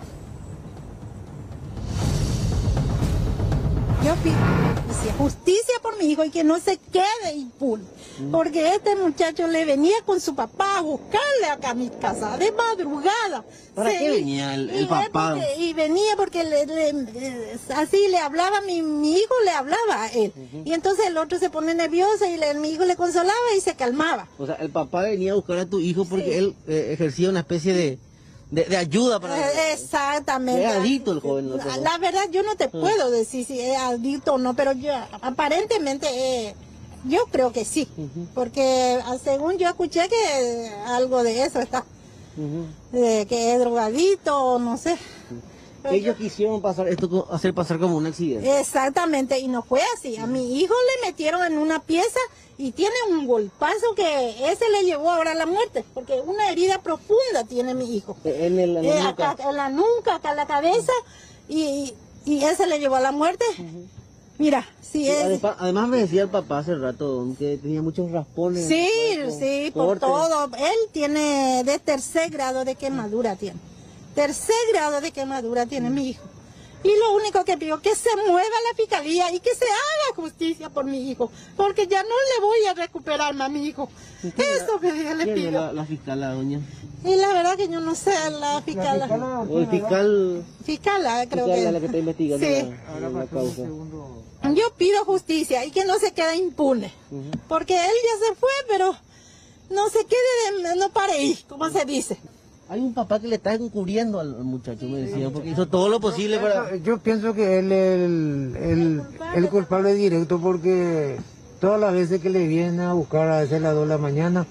Yo pido justicia por mi hijo y que no se quede impune. Porque este muchacho le venía con su papá a buscarle acá a mi casa de madrugada. ¿Para sí, qué venía el, el y papá? Porque, y venía porque le, le, así le hablaba, mi, mi hijo le hablaba a él. Uh-huh. Y entonces el otro se pone nervioso y le, mi hijo le consolaba y se calmaba. O sea, el papá venía a buscar a tu hijo porque sí. él eh, ejercía una especie de... De, de ayuda para... Exactamente. Es adicto el joven. No la, la verdad yo no te uh-huh. puedo decir si es adicto o no, pero yo aparentemente eh, yo creo que sí. Uh-huh. Porque según yo escuché que algo de eso está. Uh-huh. De que es drogadito, no sé. Uh-huh. Ellos yo, quisieron pasar esto, hacer pasar como un accidente. Exactamente, y no fue así. A mi hijo le metieron en una pieza y tiene un golpazo que ese le llevó ahora a la muerte, porque una herida profunda tiene mi hijo. En, el, en, la, eh, nuca. Acá, en la nuca, acá en la cabeza, y, y ese le llevó a la muerte. Uh-huh. Mira, sí, sí es... Además, además me decía el papá hace rato que tenía muchos raspones. Sí, sí, por todo. Él tiene de tercer grado de quemadura, tiene. Tercer grado de quemadura tiene uh-huh. mi hijo. Y lo único que pido es que se mueva la fiscalía y que se haga justicia por mi hijo, porque ya no le voy a recuperar más a mi hijo. Eso que le pido. La, la fiscal, doña? Y la verdad que yo no sé, la fiscal. La fiscal o el fiscal. Fiscal, creo fiscal que. la que está investigando sí. la, la causa. Yo pido justicia y que no se quede impune, uh-huh. porque él ya se fue, pero no se quede, de, no pare ahí, como se dice. Hay un papá que le está encubriendo al muchacho, me decía, porque hizo todo lo posible yo para... Pienso, yo pienso que él es el, el, el culpable directo, porque todas las veces que le vienen a buscar, a veces a las dos de la mañana,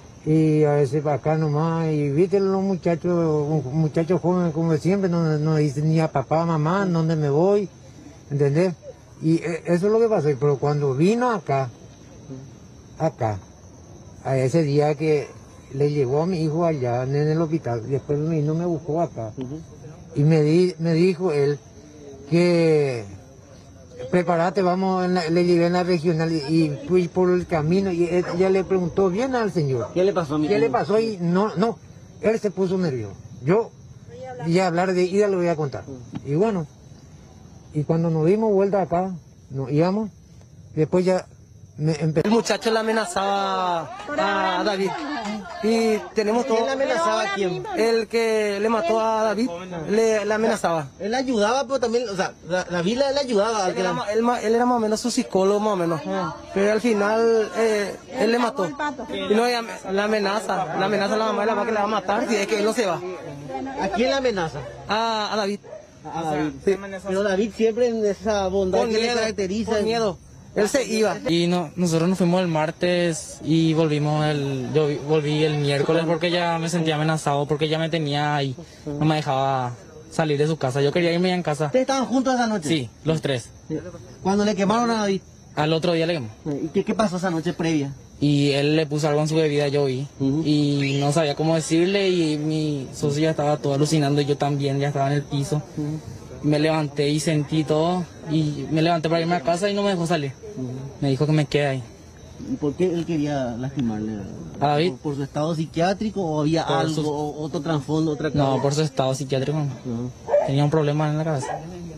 y a veces para acá nomás, y viste los muchachos, muchachos jóvenes como siempre, no, no dicen ni a papá, mamá, ¿dónde me voy? ¿Entendés? Y eso es lo que pasó, pero cuando vino acá, acá, a ese día que le llevó a mi hijo allá en el hospital, y después mi hijo me buscó acá. Uh-huh. Y me, di, me dijo él que prepárate, vamos, en la, le llevé en la regional y, y fui por el camino y ella le preguntó bien al señor. ¿Qué le pasó a mi ¿Qué hijo? le pasó? Y no, no, él se puso nervioso. Yo, ya hablar de ida le voy a contar. Uh-huh. Y bueno, y cuando nos dimos vuelta acá, nos íbamos, después ya me empezó. El muchacho le amenazaba a David. Y tenemos todo. ¿Quién le amenazaba a quién? El que le mató a David, le, le amenazaba. Él ayudaba, pero también, o sea, David le, le ayudaba. Él, era, él, él era más o menos su psicólogo, más o menos. Pero al final, eh, él le mató. Y no, la amenaza, la amenaza a la mamá y la mamá que le va a matar, si es que él no se va. ¿A quién le amenaza? A, a David. A David. Sí. Pero David siempre en esa bondad con que miedo, le caracteriza. Con miedo. Él se iba. Y no, nosotros nos fuimos el martes y volvimos el, yo volví el miércoles porque ya me sentía amenazado, porque ya me tenía ahí, no me dejaba salir de su casa. Yo quería irme ya en casa. ¿Ustedes estaban juntos esa noche? Sí, los tres. ¿Cuándo le quemaron a David? Al otro día le quemó. ¿Y qué, qué pasó esa noche previa? Y él le puso algo en su bebida, yo vi, uh-huh. y no sabía cómo decirle y mi socio ya estaba todo alucinando y yo también ya estaba en el piso. Uh-huh. Me levanté y sentí todo y me levanté para irme a casa y no me dejó salir. Uh-huh. Me dijo que me quede ahí. ¿Y por qué él quería lastimarle? ¿A David? ¿Por, por su estado psiquiátrico o había por algo, su... otro trasfondo, otra cosa? No, por su estado psiquiátrico. Uh-huh. Tenía un problema en la cabeza.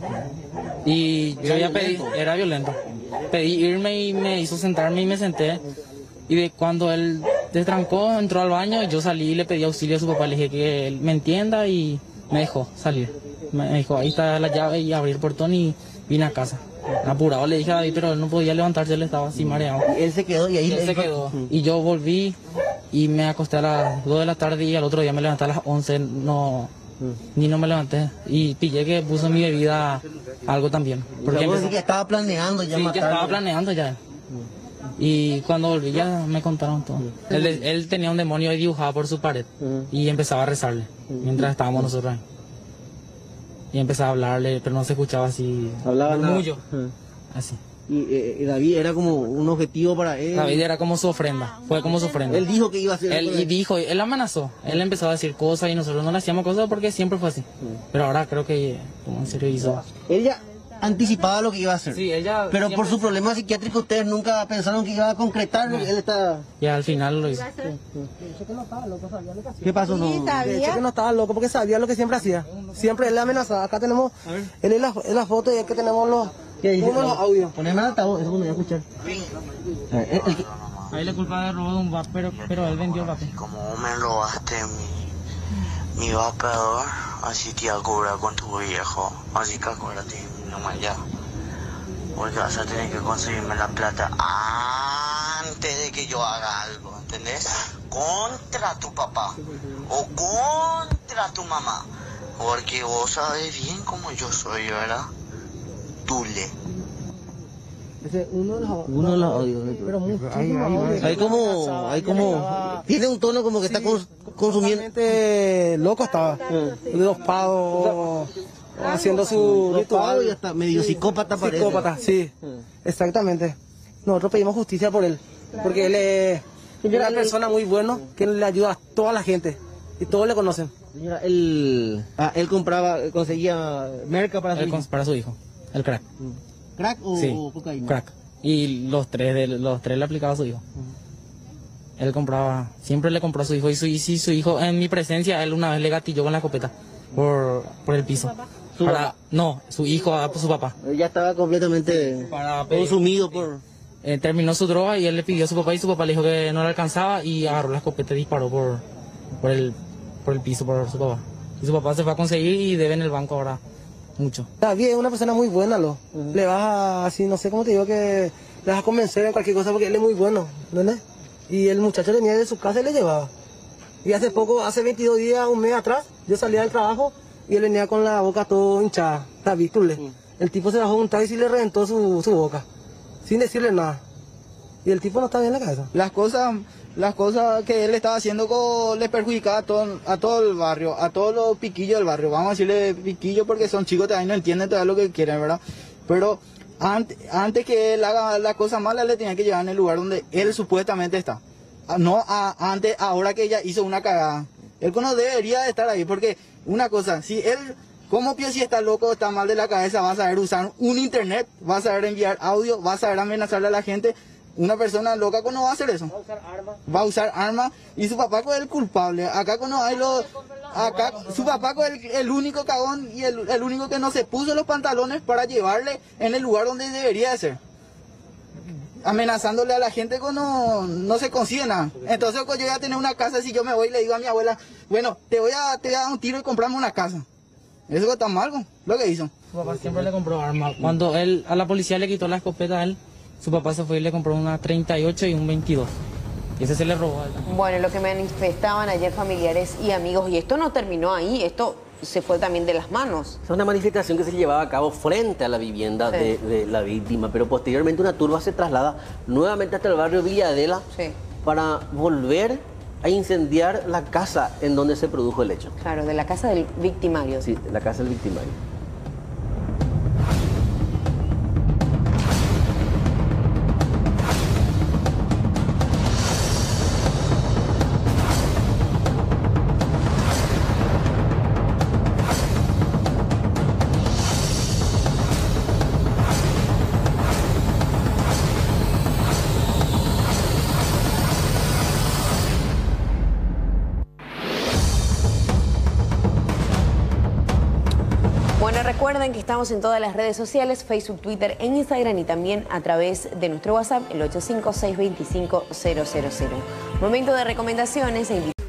Y yo ya pedí, era violento. Pedí irme y me hizo sentarme y me senté. Y de cuando él destrancó, entró al baño, yo salí y le pedí auxilio a su papá. Le dije que él me entienda y me dejó salir. Me dijo, ahí está la llave y abrí el portón y vine a casa. Apurado le dije a David, pero él no podía levantarse, él estaba así mareado. Y él se quedó y ahí él le se dijo... quedó. Y yo volví y me acosté a las dos de la tarde y al otro día me levanté a las once, no, ni no me levanté. Y pillé que puso en mi bebida algo también. Porque empezó... que estaba planeando ya sí, matarlo. que estaba planeando ya. Y cuando volví ya me contaron todo. Uh-huh. Él, él tenía un demonio ahí dibujado por su pared uh-huh. y empezaba a rezarle uh-huh. mientras estábamos nosotros ahí. Y empezaba a hablarle, pero no se escuchaba así. Hablaba murmullo. Uh-huh. Así. Y eh, David era como un objetivo para él. David era como su ofrenda, fue como su ofrenda. Él dijo que iba a hacer. Él y dijo, él amenazó, él empezó a decir cosas y nosotros no le hacíamos cosas porque siempre fue así. Uh-huh. Pero ahora creo que como en serio hizo. Ella anticipaba lo que iba a hacer. Sí, ella pero por su problema psiquiátrico ustedes nunca pensaron que iba a concretar. No. Él está... Y al final lo hizo. ¿Qué pasó? No? Sí, que no estaba loco porque sabía lo que siempre hacía. Siempre él le amenazaba. Acá tenemos, él es la, es la foto y es que tenemos los, tenemos los audios. Poneme al altavoz, eso no voy a escuchar. Ver, el que... Ahí le culpa de robo de un vape, pero, pero él vendió vape. Como me robaste mi, mi vapeador, así te cobrar con tu viejo. Así que acuérdate. Ya. Porque vas a tener que conseguirme la plata antes de que yo haga algo, ¿entendés? Contra tu papá o contra tu mamá. Porque vos sabes bien cómo yo soy, ¿verdad? Tule. Ese uno de los uno de los audios. Pero mucho. Hay, hay, hay como, hay como, tiene un tono como que sí, está cons, consumiendo. Loco estaba. Mm. Los pagos. Haciendo su los ritual y hasta medio sí. psicópata parece. Psicópata, sí, mm. exactamente. Nosotros pedimos justicia por él, porque él es una persona muy buena que le ayuda a toda la gente y todos le conocen. Señora, él, ah, él compraba, conseguía merca para su él hijo. Para su hijo, el crack. Mm. ¿Crack o, sí, o cocaína? Crack. Y los tres, de, los tres le aplicaba a su hijo. Mm. Él compraba, siempre le compró a su hijo y su, y si su hijo en mi presencia, él una vez le gatilló con la escopeta por, por el piso. ¿Su para, papá? No, su hijo, a su papá. Él ya estaba completamente para consumido por... Eh, terminó su droga y él le pidió a su papá y su papá le dijo que no le alcanzaba y agarró la escopeta y disparó por, por, el, por el piso por su papá. Y su papá se fue a conseguir y debe en el banco ahora mucho. David es una persona muy buena, lo. Uh-huh. Le vas a, así, no sé cómo te digo, que le vas a convencer en cualquier cosa porque él es muy bueno, ¿entendés? Y el muchacho venía de su casa y le llevaba. Y hace poco, hace veintidós días, un mes atrás, yo salía del trabajo y él venía con la boca todo hinchada, David Tule. Sí. El tipo se bajó un taxi y le reventó su, su boca, sin decirle nada. Y el tipo no está bien en la cabeza. Las cosas, las cosas que él estaba haciendo con, le perjudicaba a todo, a todo el barrio, a todos los piquillos del barrio. Vamos a decirle piquillos porque son chicos todavía no entienden todavía lo que quieren, ¿verdad? Pero antes, antes que él haga la cosa mala, le tenía que llevar en el lugar donde él supuestamente está. no a, antes, ahora que ella hizo una cagada. Él no debería de estar ahí, porque una cosa, si él, como Pio, si está loco, está mal de la cabeza, va a saber usar un internet, va a saber enviar audio, va a saber amenazarle a la gente. Una persona loca no va a hacer eso. Va a usar armas. Va a usar armas y su papá es el culpable. Acá no hay los... Acá su papá es el, el único cagón y el, el único que no se puso los pantalones para llevarle en el lugar donde debería de ser. Amenazándole a la gente que no, no se consigue nada. Entonces cuando yo voy a tener una casa, si yo me voy y le digo a mi abuela, bueno, te voy a, te voy a dar un tiro y comprarme una casa. Eso está mal, lo que hizo. Su papá siempre le compró armas. Cuando él a la policía le quitó la escopeta a él, su papá se fue y le compró una treinta y ocho y un veintidós. Y ese se le robó a él. Bueno, lo que manifestaban ayer familiares y amigos, y esto no terminó ahí, esto se fue también de las manos. Es una manifestación que se llevaba a cabo frente a la vivienda sí. de, de la víctima, pero posteriormente una turba se traslada nuevamente hasta el barrio Villa Adela sí. para volver a incendiar la casa en donde se produjo el hecho. Claro, de la casa del victimario. Sí, de la casa del victimario. Bueno, recuerden que estamos en todas las redes sociales, Facebook, Twitter, en Instagram y también a través de nuestro WhatsApp, el ocho cinco seis dos cinco cero cero cero. Momento de recomendaciones e invitaciones.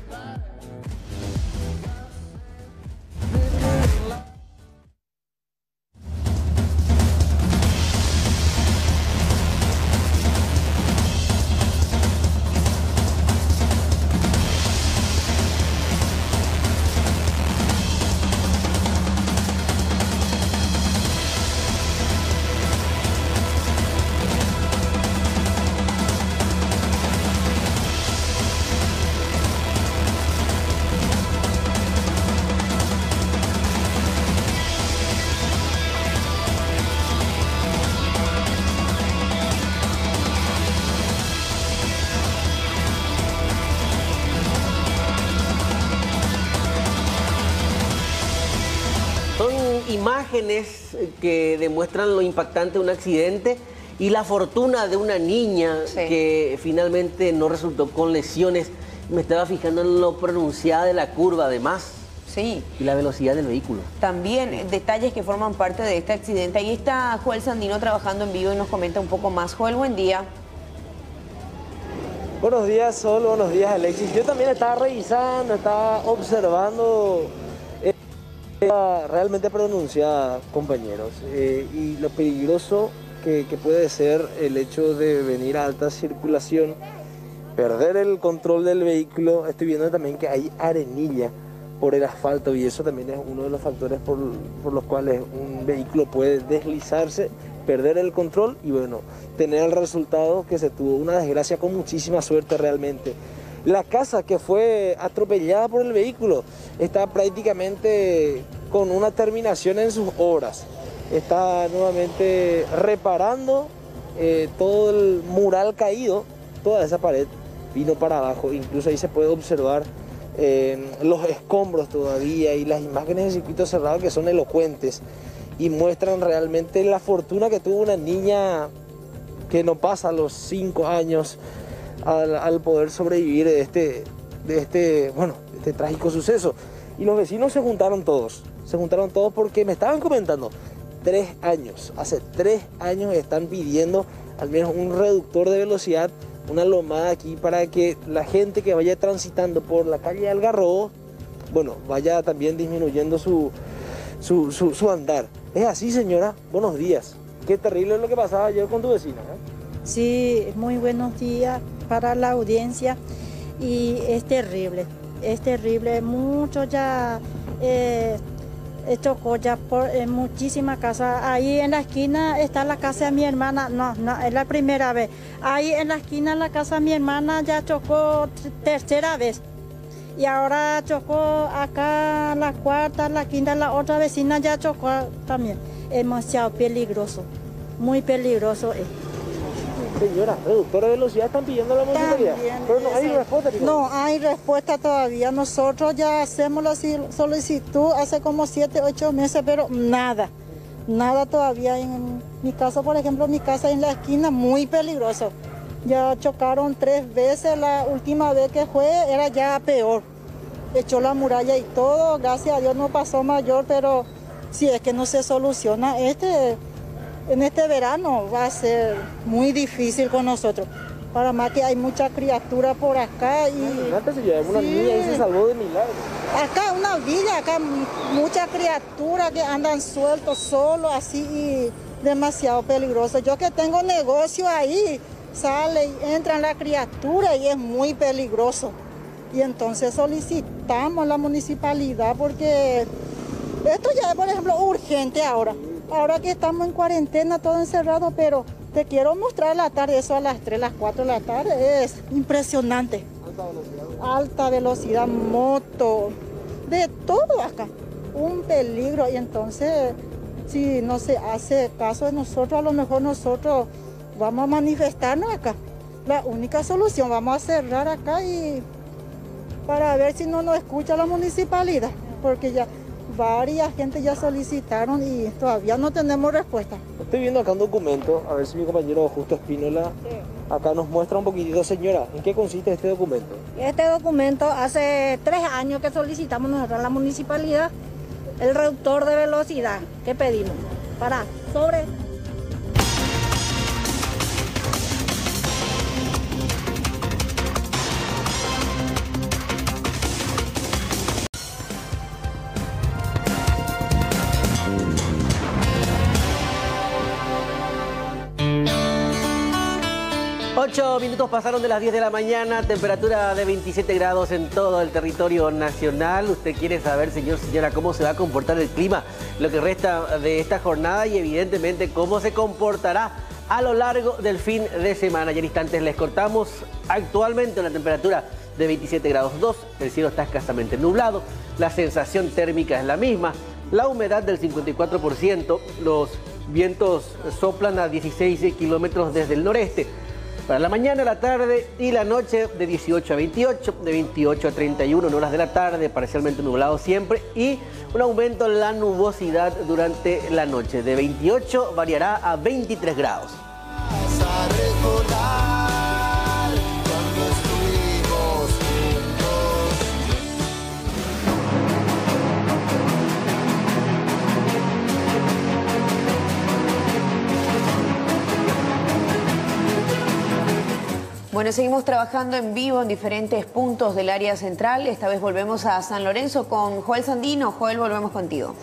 Imágenes que demuestran lo impactante de un accidente y la fortuna de una niña sí. que finalmente no resultó con lesiones. Me estaba fijando en lo pronunciada de la curva además. Sí. Y la velocidad del vehículo. También detalles que forman parte de este accidente. Ahí está Joel Sandino trabajando en vivo y nos comenta un poco más. Joel, buen día. Buenos días, Sol, buenos días, Alexis. Yo también estaba revisando, estaba observando... realmente pronunciada, compañeros, eh, y lo peligroso que, que puede ser el hecho de venir a alta circulación, perder el control del vehículo. Estoy viendo también que hay arenilla por el asfalto y eso también es uno de los factores por, por los cuales un vehículo puede deslizarse, perder el control y bueno, tener el resultado que se tuvo, una desgracia con muchísima suerte realmente. La casa que fue atropellada por el vehículo está prácticamente con una terminación en sus obras. Está nuevamente reparando eh, todo el mural caído, toda esa pared vino para abajo. Incluso ahí se puede observar eh, los escombros todavía y las imágenes de circuito cerrado que son elocuentes y muestran realmente la fortuna que tuvo una niña que no pasa los cinco años Al, al poder sobrevivir de este, de este, bueno, este trágico suceso. Y los vecinos se juntaron todos, se juntaron todos porque me estaban comentando, tres años, hace tres años están pidiendo al menos un reductor de velocidad, una lomada aquí para que la gente que vaya transitando por la calle Algarrobo, bueno, vaya también disminuyendo su, su, su, su andar. Es así, señora, buenos días. Qué terrible es lo que pasaba ayer con tu vecina, ¿eh? Sí, muy buenos días para la audiencia y es terrible, es terrible, mucho ya eh, chocó ya por eh, muchísimas casas. Ahí en la esquina está la casa de mi hermana, no, no, es la primera vez. Ahí en la esquina la casa de mi hermana ya chocó tercera vez. Y ahora chocó acá la cuarta, la quinta, la otra vecina ya chocó también. Es demasiado peligroso, muy peligroso es. Señora, reductor de velocidad están pidiendo a la municipalidad, pero no hay respuesta. No hay respuesta todavía. Nosotros ya hacemos la solicitud hace como siete, ocho meses, pero nada, nada todavía. En mi caso, por ejemplo, mi casa en la esquina, muy peligroso. Ya chocaron tres veces, la última vez que fue era ya peor. Echó la muralla y todo, gracias a Dios no pasó mayor, pero si es que no se soluciona este... En este verano va a ser muy difícil con nosotros. Para más que hay mucha criatura por acá y... Una sí. niña y se salvó de milagro. Acá una villa, acá mucha criatura que andan sueltos, solos, así y demasiado peligroso. Yo que tengo negocio ahí, sale y entran la criatura y es muy peligroso. Y entonces solicitamos a la municipalidad porque esto ya es, por ejemplo, urgente ahora. Ahora que estamos en cuarentena, todo encerrado, pero te quiero mostrar la tarde, eso a las tres, las cuatro de la tarde, es impresionante. Alta velocidad. Alta velocidad, moto, de todo acá, un peligro. Y entonces, si no se hace caso de nosotros, a lo mejor nosotros vamos a manifestarnos acá. La única solución, vamos a cerrar acá y para ver si no nos escucha la municipalidad, porque ya... varias gente ya solicitaron y todavía no tenemos respuesta. Estoy viendo acá un documento, a ver si mi compañero Justo Espínola sí. acá nos muestra un poquitito. Señora, ¿en qué consiste este documento? Este documento hace tres años que solicitamos nosotros a la municipalidad el reductor de velocidad que pedimos para sobre... Ocho minutos pasaron de las diez de la mañana, temperatura de veintisiete grados en todo el territorio nacional. Usted quiere saber, señor, señora, cómo se va a comportar el clima, lo que resta de esta jornada y evidentemente cómo se comportará a lo largo del fin de semana. Ya en instantes les cortamos. Actualmente una temperatura de veintisiete grados dos, el cielo está escasamente nublado, la sensación térmica es la misma, la humedad del cincuenta y cuatro por ciento, los vientos soplan a dieciséis kilómetros desde el noreste. Para la mañana, la tarde y la noche de dieciocho a veintiocho, de veintiocho a treinta y uno en horas de la tarde, parcialmente nublado siempre, y un aumento en la nubosidad durante la noche. De veintiocho variará a veintitrés grados. Bueno, seguimos trabajando en vivo en diferentes puntos del área central. Esta vez volvemos a San Lorenzo con Joel Sandino. Joel, volvemos contigo.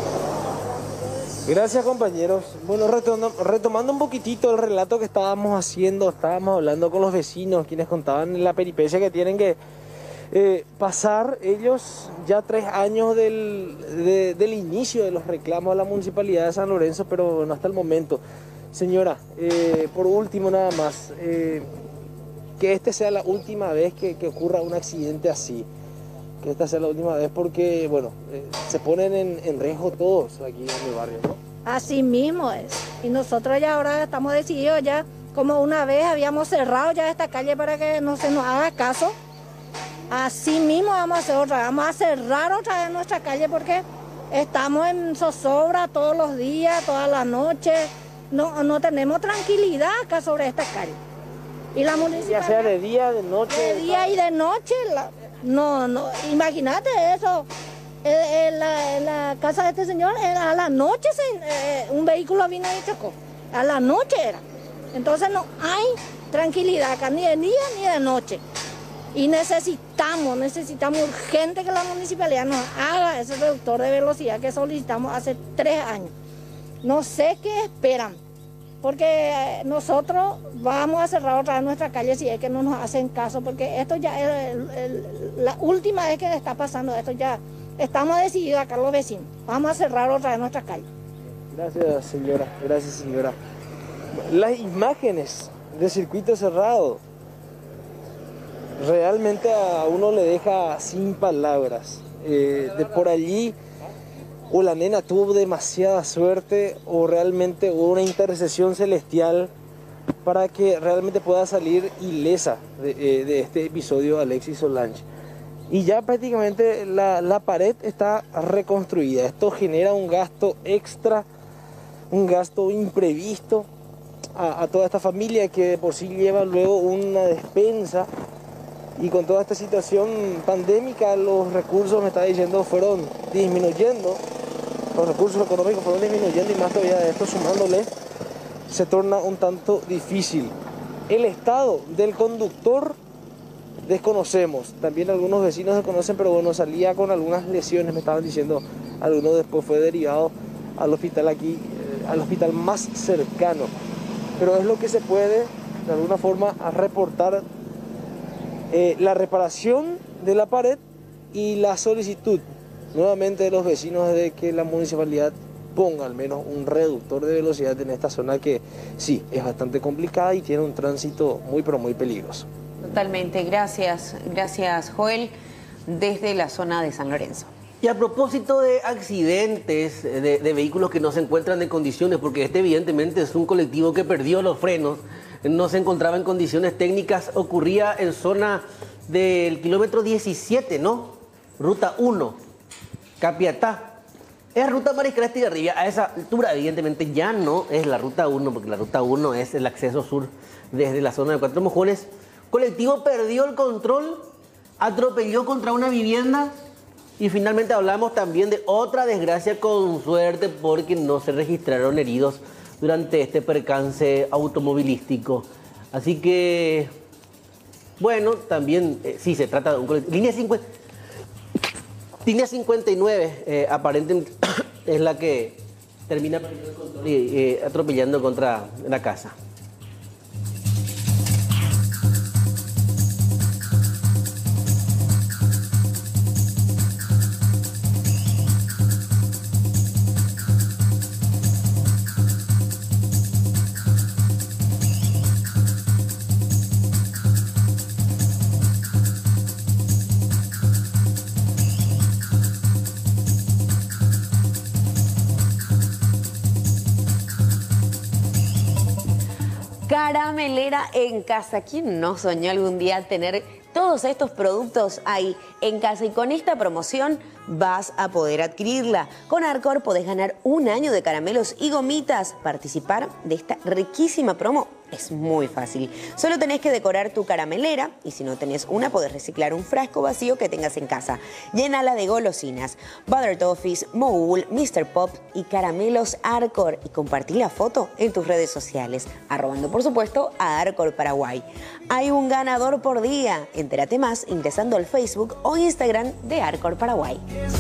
Gracias, compañeros. Bueno, retomando un poquitito el relato que estábamos haciendo, estábamos hablando con los vecinos, quienes contaban la peripecia que tienen que eh, pasar ellos ya tres años del, de, del inicio de los reclamos a la Municipalidad de San Lorenzo, pero bueno, hasta el momento. Señora, eh, por último nada más, eh, que este sea la última vez que, que ocurra un accidente así. Que esta sea la última vez porque, bueno, eh, se ponen en, en riesgo todos aquí en el barrio, ¿no? Así mismo es. Y nosotros ya ahora estamos decididos ya, como una vez habíamos cerrado ya esta calle para que no se nos haga caso. Así mismo vamos a hacer otra vez, vamos a cerrar otra vez nuestra calle porque estamos en zozobra todos los días, todas las noches. No, no tenemos tranquilidad acá sobre esta calle. Y la municipalidad, ya sea de día, de noche. De día y de noche. La, no, no, imagínate eso. En, en, la, en la casa de este señor, a la noche se, eh, un vehículo vino y chocó. A la noche era. Entonces no hay tranquilidad acá, ni de día ni de noche. Y necesitamos, necesitamos urgente que la municipalidad nos haga ese reductor de velocidad que solicitamos hace tres años. No sé qué esperan. Porque nosotros vamos a cerrar otra vez nuestra calle si es que no nos hacen caso, porque esto ya es el, el, la última vez que está pasando esto, ya estamos decididos acá los vecinos. Vamos a cerrar otra vez nuestra calle. Gracias, señora. Gracias, señora. Las imágenes de circuito cerrado realmente a uno le deja sin palabras. Eh, de por allí, o la nena tuvo demasiada suerte o realmente hubo una intercesión celestial para que realmente pueda salir ilesa de, eh, de este episodio Alexis Solange. Y ya prácticamente la, la pared está reconstruida. Esto genera un gasto extra, un gasto imprevisto a, a toda esta familia que de por sí lleva luego una despensa. Y con toda esta situación pandémica, los recursos, me está diciendo, fueron disminuyendo. Los recursos económicos fueron disminuyendo y más todavía de esto sumándole, se torna un tanto difícil. El estado del conductor desconocemos, también algunos vecinos desconocen, pero bueno, salía con algunas lesiones, me estaban diciendo, algunos después fue derivado al hospital aquí, eh, al hospital más cercano. Pero es lo que se puede, de alguna forma, a reportar eh, la reparación de la pared y la solicitud nuevamente de los vecinos de que la municipalidad ponga al menos un reductor de velocidad en esta zona que sí, es bastante complicada y tiene un tránsito muy pero muy peligroso. Totalmente, gracias, gracias Joel, desde la zona de San Lorenzo. Y a propósito de accidentes de, de vehículos que no se encuentran en condiciones, porque este evidentemente es un colectivo que perdió los frenos, no se encontraba en condiciones técnicas, ocurría en zona del kilómetro diecisiete, ¿no? Ruta uno, Capiatá. Es ruta Mariscal Estigarribia. A esa altura evidentemente ya no es la ruta uno, porque la ruta uno es el acceso sur desde la zona de Cuatro Mojones. Colectivo perdió el control, atropelló contra una vivienda y finalmente hablamos también de otra desgracia con suerte porque no se registraron heridos durante este percance automovilístico. Así que, bueno, también eh, sí se trata de un colectivo. Línea cincuenta. Línea cincuenta y nueve, eh, aparentemente es la que termina perdiendo el control y eh, atropellando contra la casa. Caramelera en casa. ¿Quién no soñó algún día tener todos estos productos ahí en casa? Y con esta promoción vas a poder adquirirla. Con Arcor podés ganar un año de caramelos y gomitas. Participar de esta riquísima promo es muy fácil. Solo tenés que decorar tu caramelera y si no tenés una, podés reciclar un frasco vacío que tengas en casa. Llénala de golosinas, Butter Toffees, Moul, mister Pop y caramelos Arcor y compartí la foto en tus redes sociales, arrobando por supuesto a Arcor Paraguay. Hay un ganador por día. Entérate más ingresando al Facebook o Instagram de Arcor Paraguay.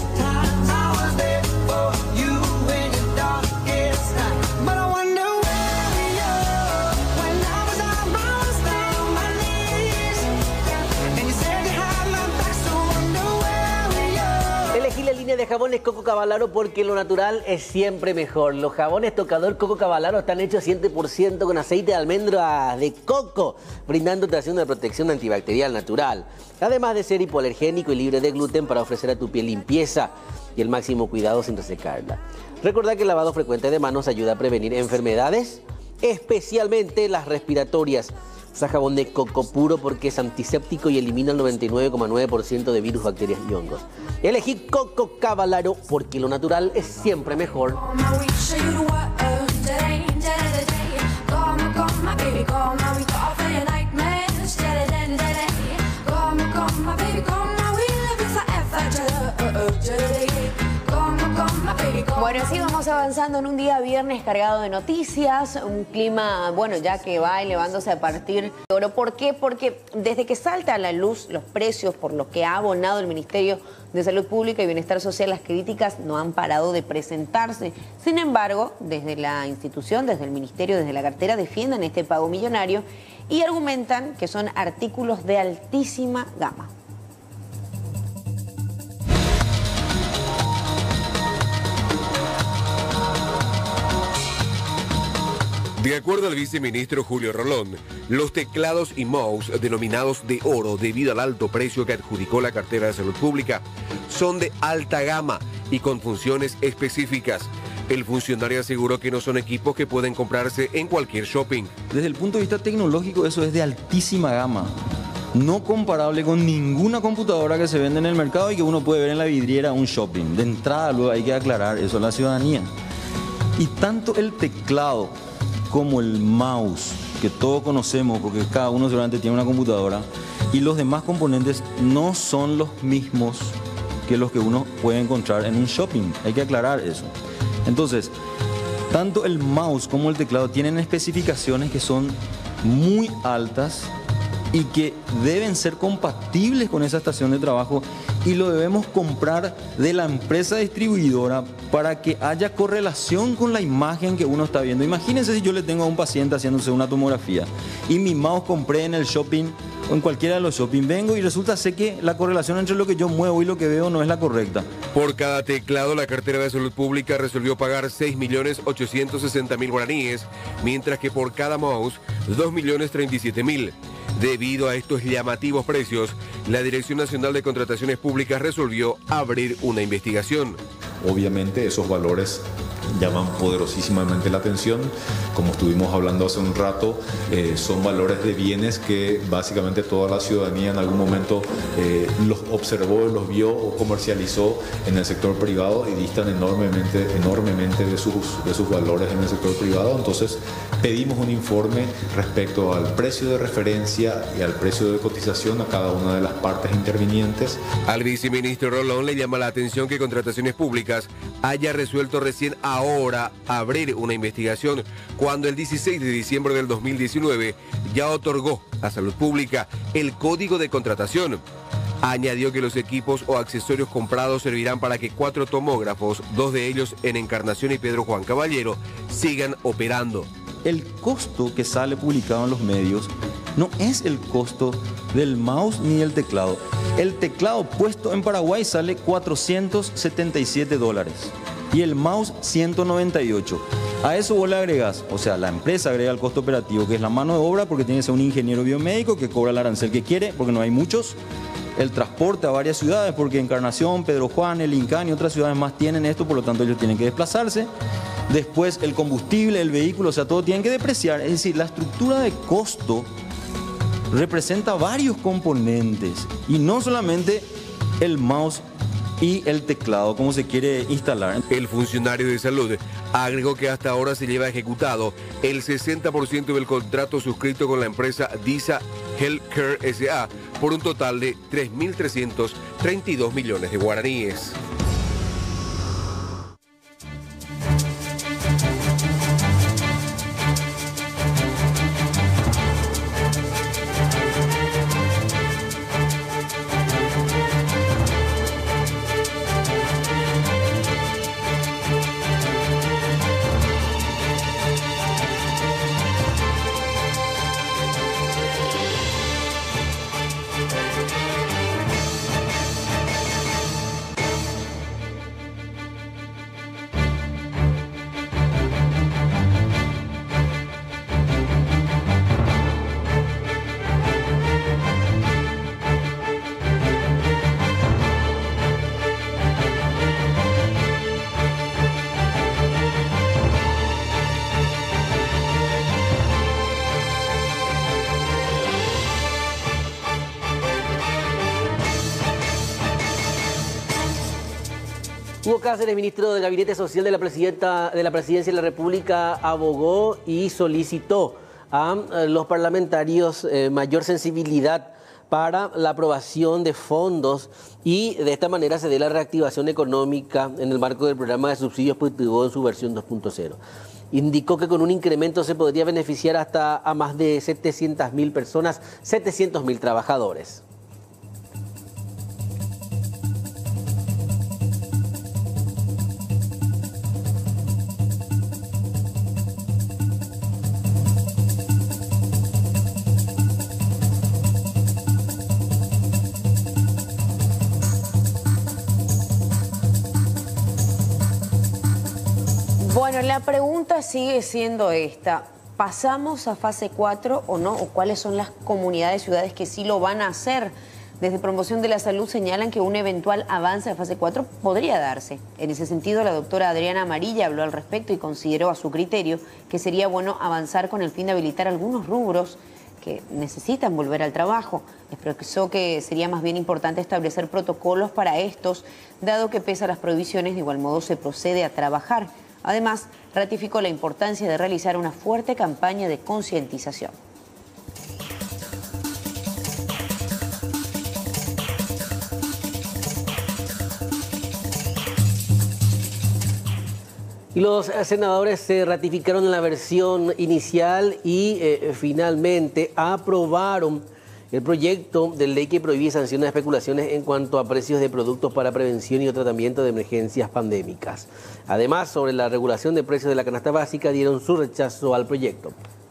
Elegí la línea de jabones Coco Cavalaro porque lo natural es siempre mejor. Los jabones tocador Coco Cavalaro están hechos cien por ciento con aceite de almendra de coco, brindando tracción de protección antibacterial natural. Además de ser hipoalergénico y libre de gluten para ofrecer a tu piel limpieza y el máximo cuidado sin resecarla. Recordá que el lavado frecuente de manos ayuda a prevenir enfermedades, especialmente las respiratorias. Usa jabón de coco puro porque es antiséptico y elimina el noventa y nueve coma nueve por ciento de virus, bacterias y hongos. Elegí Coco Cavalaro porque lo natural es siempre mejor. Bueno, así vamos avanzando en un día viernes cargado de noticias, un clima, bueno, ya que va elevándose a partir de oro. ¿Por qué? Porque desde que salta a la luz los precios por los que ha abonado el Ministerio de Salud Pública y Bienestar Social, las críticas no han parado de presentarse. Sin embargo, desde la institución, desde el Ministerio, desde la cartera, defienden este pago millonario y argumentan que son artículos de altísima gama. De acuerdo al viceministro Julio Rolón, los teclados y mouse denominados de oro debido al alto precio que adjudicó la cartera de salud pública son de alta gama y con funciones específicas. El funcionario aseguró que no son equipos que pueden comprarse en cualquier shopping. Desde el punto de vista tecnológico, eso es de altísima gama. No comparable con ninguna computadora que se vende en el mercado y que uno puede ver en la vidriera de un shopping. De entrada, luego hay que aclarar eso a la ciudadanía. Y tanto el teclado como el mouse, que todos conocemos porque cada uno seguramente tiene una computadora, y los demás componentes no son los mismos que los que uno puede encontrar en un shopping. Hay que aclarar eso. Entonces, tanto el mouse como el teclado tienen especificaciones que son muy altas y que deben ser compatibles con esa estación de trabajo, y lo debemos comprar de la empresa distribuidora para que haya correlación con la imagen que uno está viendo. Imagínense si yo le tengo a un paciente haciéndose una tomografía y mi mouse compré en el shopping o en cualquiera de los shopping, vengo y resulta sé que la correlación entre lo que yo muevo y lo que veo no es la correcta. Por cada teclado, la cartera de salud pública resolvió pagar seis millones ochocientos sesenta mil guaraníes, mientras que por cada mouse, dos millones treinta y siete mil. Debido a estos llamativos precios, la Dirección Nacional de Contrataciones Públicas resolvió abrir una investigación. Obviamente esos valores llaman poderosísimamente la atención. Como estuvimos hablando hace un rato, eh, son valores de bienes que básicamente toda la ciudadanía en algún momento eh, los observó, los vio o comercializó en el sector privado y distan enormemente, enormemente de sus, de sus valores en el sector privado. Entonces pedimos un informe respecto al precio de referencia y al precio de cotización a cada una de las partes intervinientes. Al viceministro Rolón le llama la atención que Contrataciones Públicas haya resuelto recién ahora abrir una investigación cuando el dieciséis de diciembre del dos mil diecinueve ya otorgó a Salud Pública el Código de Contratación. Añadió que los equipos o accesorios comprados servirán para que cuatro tomógrafos, dos de ellos en Encarnación y Pedro Juan Caballero, sigan operando. El costo que sale publicado en los medios no es el costo del mouse ni del teclado. El teclado puesto en Paraguay sale cuatrocientos setenta y siete dólares y el mouse ciento noventa y ocho. A eso vos le agregás, o sea, la empresa agrega el costo operativo, que es la mano de obra, porque tiene que ser un ingeniero biomédico que cobra el arancel que quiere, porque no hay muchos. El transporte a varias ciudades, porque Encarnación, Pedro Juan, El Incán y otras ciudades más tienen esto, por lo tanto ellos tienen que desplazarse. Después el combustible, el vehículo, o sea, todo tienen que depreciar. Es decir, la estructura de costo representa varios componentes y no solamente el mouse y el teclado, como se quiere instalar. El funcionario de salud agregó que hasta ahora se lleva ejecutado el sesenta por ciento del contrato suscrito con la empresa DISA Healthcare S A por un total de tres mil trescientos treinta y dos millones de guaraníes. Hugo Cáceres, ministro del Gabinete Social de la, Presidenta, de la Presidencia de la República, abogó y solicitó a los parlamentarios eh, mayor sensibilidad para la aprobación de fondos y de esta manera se dé la reactivación económica en el marco del programa de subsidios productivos en su versión dos punto cero. Indicó que con un incremento se podría beneficiar hasta a más de setecientas mil personas, setecientos mil trabajadores. Bueno, la pregunta sigue siendo esta. ¿Pasamos a fase cuatro o no? ¿O cuáles son las comunidades, ciudades que sí lo van a hacer? Desde Promoción de la Salud señalan que un eventual avance de fase cuatro podría darse. En ese sentido, la doctora Adriana Amarilla habló al respecto y consideró a su criterio que sería bueno avanzar con el fin de habilitar algunos rubros que necesitan volver al trabajo. Expresó que sería más bien importante establecer protocolos para estos, dado que pese a las prohibiciones, de igual modo se procede a trabajar. Además, ratificó la importancia de realizar una fuerte campaña de concientización. Y los senadores se ratificaron en la versión inicial y eh, finalmente aprobaron el proyecto de ley que prohíbe sanciones a especulaciones en cuanto a precios de productos para prevención y o tratamiento de emergencias pandémicas. Además, sobre la regulación de precios de la canasta básica, dieron su rechazo al proyecto.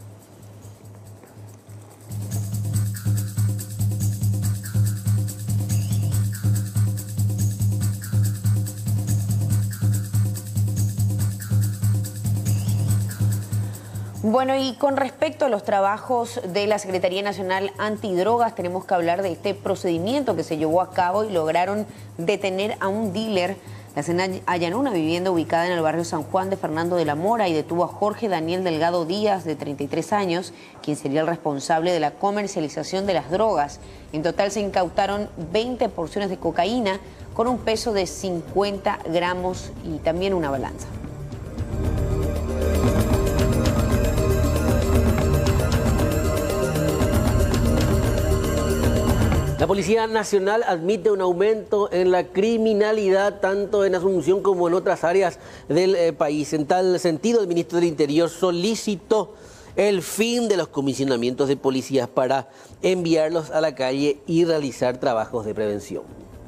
Bueno, y con respecto a los trabajos de la Secretaría Nacional Antidrogas, tenemos que hablar de este procedimiento que se llevó a cabo y lograron detener a un dealer. La escena allanó una vivienda ubicada en el barrio San Juan de Fernando de la Mora y detuvo a Jorge Daniel Delgado Díaz, de treinta y tres años, quien sería el responsable de la comercialización de las drogas. En total se incautaron veinte porciones de cocaína con un peso de cincuenta gramos y también una balanza. La Policía Nacional admite un aumento en la criminalidad tanto en Asunción como en otras áreas del eh, país. En tal sentido, el ministro del Interior solicitó el fin de los comisionamientos de policías para enviarlos a la calle y realizar trabajos de prevención.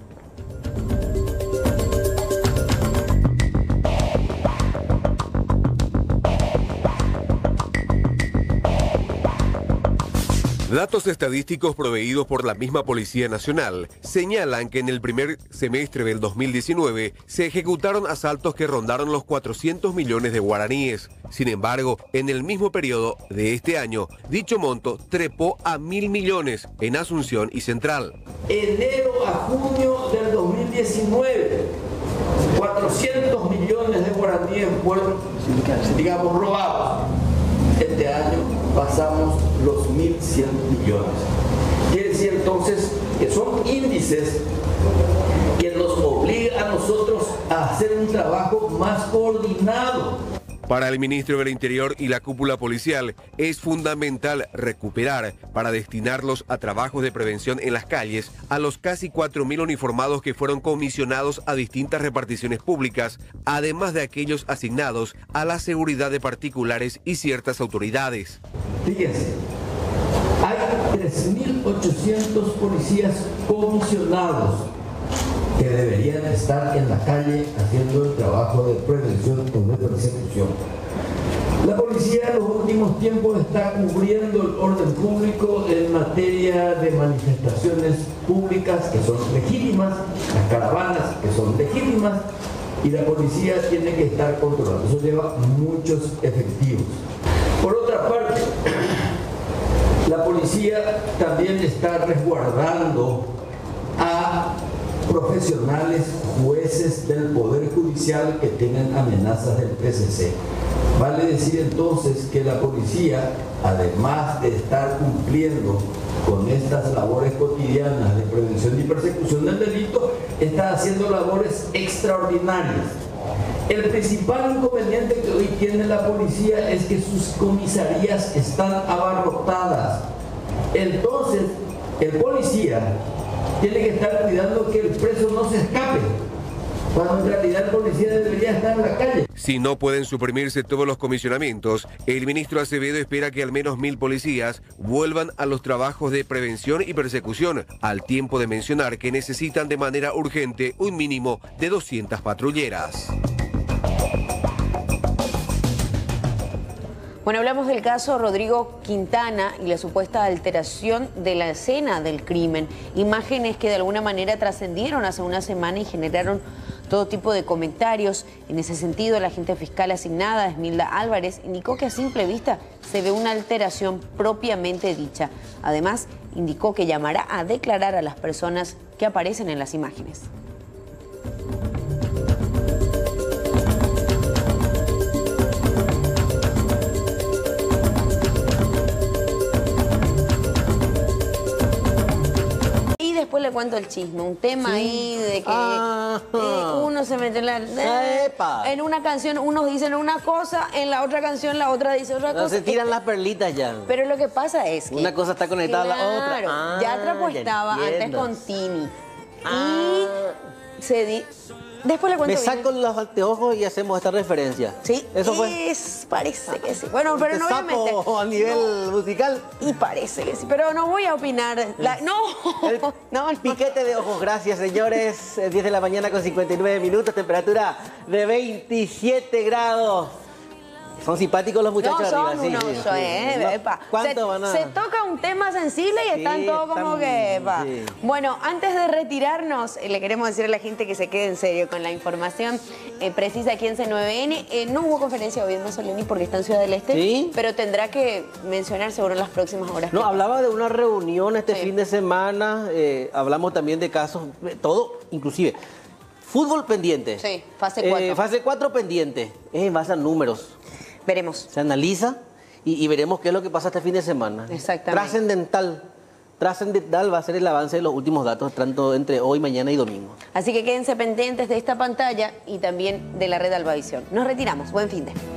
Datos estadísticos proveídos por la misma Policía Nacional señalan que en el primer semestre del dos mil diecinueve se ejecutaron asaltos que rondaron los cuatrocientos millones de guaraníes. Sin embargo, en el mismo periodo de este año, dicho monto trepó a mil millones en Asunción y Central. Enero a junio del dos mil diecinueve, cuatrocientos millones de guaraníes fueron, digamos, robados. Este año pasamos los mil cien millones. Quiere decir entonces que son índices que nos obligan a nosotros a hacer un trabajo más coordinado. Para el ministro del Interior y la cúpula policial es fundamental recuperar para destinarlos a trabajos de prevención en las calles a los casi cuatro mil uniformados que fueron comisionados a distintas reparticiones públicas, además de aquellos asignados a la seguridad de particulares y ciertas autoridades. Fíjense, hay tres mil ochocientos policías comisionados que deberían estar en la calle haciendo el trabajo de prevención o de persecución. La policía en los últimos tiempos está cubriendo el orden público en materia de manifestaciones públicas que son legítimas, las caravanas que son legítimas, y la policía tiene que estar controlando. Eso lleva muchos efectivos. Por otra parte, la policía también está resguardando a profesionales, jueces del Poder Judicial que tienen amenazas del P C C. Vale decir entonces que la policía, además de estar cumpliendo con estas labores cotidianas de prevención y persecución del delito, está haciendo labores extraordinarias. El principal inconveniente que hoy tiene la policía es que sus comisarías están abarrotadas. Entonces, el policía tiene que estar cuidando que el preso no se escape, cuando en realidad el policía debería estar en la calle. Si no pueden suprimirse todos los comisionamientos, el ministro Acevedo espera que al menos mil policías vuelvan a los trabajos de prevención y persecución, al tiempo de mencionar que necesitan de manera urgente un mínimo de doscientas patrulleras. Bueno, hablamos del caso Rodrigo Quintana y la supuesta alteración de la escena del crimen. Imágenes que de alguna manera trascendieron hace una semana y generaron todo tipo de comentarios. En ese sentido, la agente fiscal asignada, Esmilda Álvarez, indicó que a simple vista se ve una alteración propiamente dicha. Además, indicó que llamará a declarar a las personas que aparecen en las imágenes. Después le cuento el chisme, un tema sí. ahí de que ah, eh, uno se mete en la... Eh, en una canción unos dicen una cosa, en la otra canción la otra dice otra no, cosa. Se tiran eh, las perlitas ya. Pero lo que pasa es que... Una cosa está conectada claro, a la otra. Ah, Yatra pues estaba antes con Tini. Ah. Y se di... Después le cuento. Me saco bien. Los anteojos y hacemos esta referencia. Sí, eso fue. Es, parece que sí. Bueno, pero no voy a meter. A nivel no, musical. Y parece que sí, pero no voy a opinar. La, no, el no, no. Piquete de ojos, gracias señores. diez de la mañana con cincuenta y nueve minutos, temperatura de veintisiete grados. Son simpáticos los muchachos no, son arriba, unos, sí, sí, eh, sí. ¿Cuánto se, van a...? se toca un tema sensible y están sí, todos como están, que... Va. Sí. Bueno, antes de retirarnos, eh, le queremos decir a la gente que se quede en serio con la información eh, precisa aquí en C nueve N. Eh, no hubo conferencia hoy en Mussolini porque está en Ciudad del Este, ¿sí? Pero tendrá que mencionar seguro en las próximas horas. No, hablaba de una reunión este sí. fin de semana, eh, hablamos también de casos, todo, inclusive... Fútbol pendiente. Sí, fase cuatro. Eh, fase cuatro pendiente, es en base a números. Veremos. Se analiza y, y veremos qué es lo que pasa este fin de semana. Exactamente. Trascendental. Trascendental va a ser el avance de los últimos datos, tanto entre hoy, mañana y domingo. Así que quédense pendientes de esta pantalla y también de la red Albavisión. Nos retiramos. Buen fin de.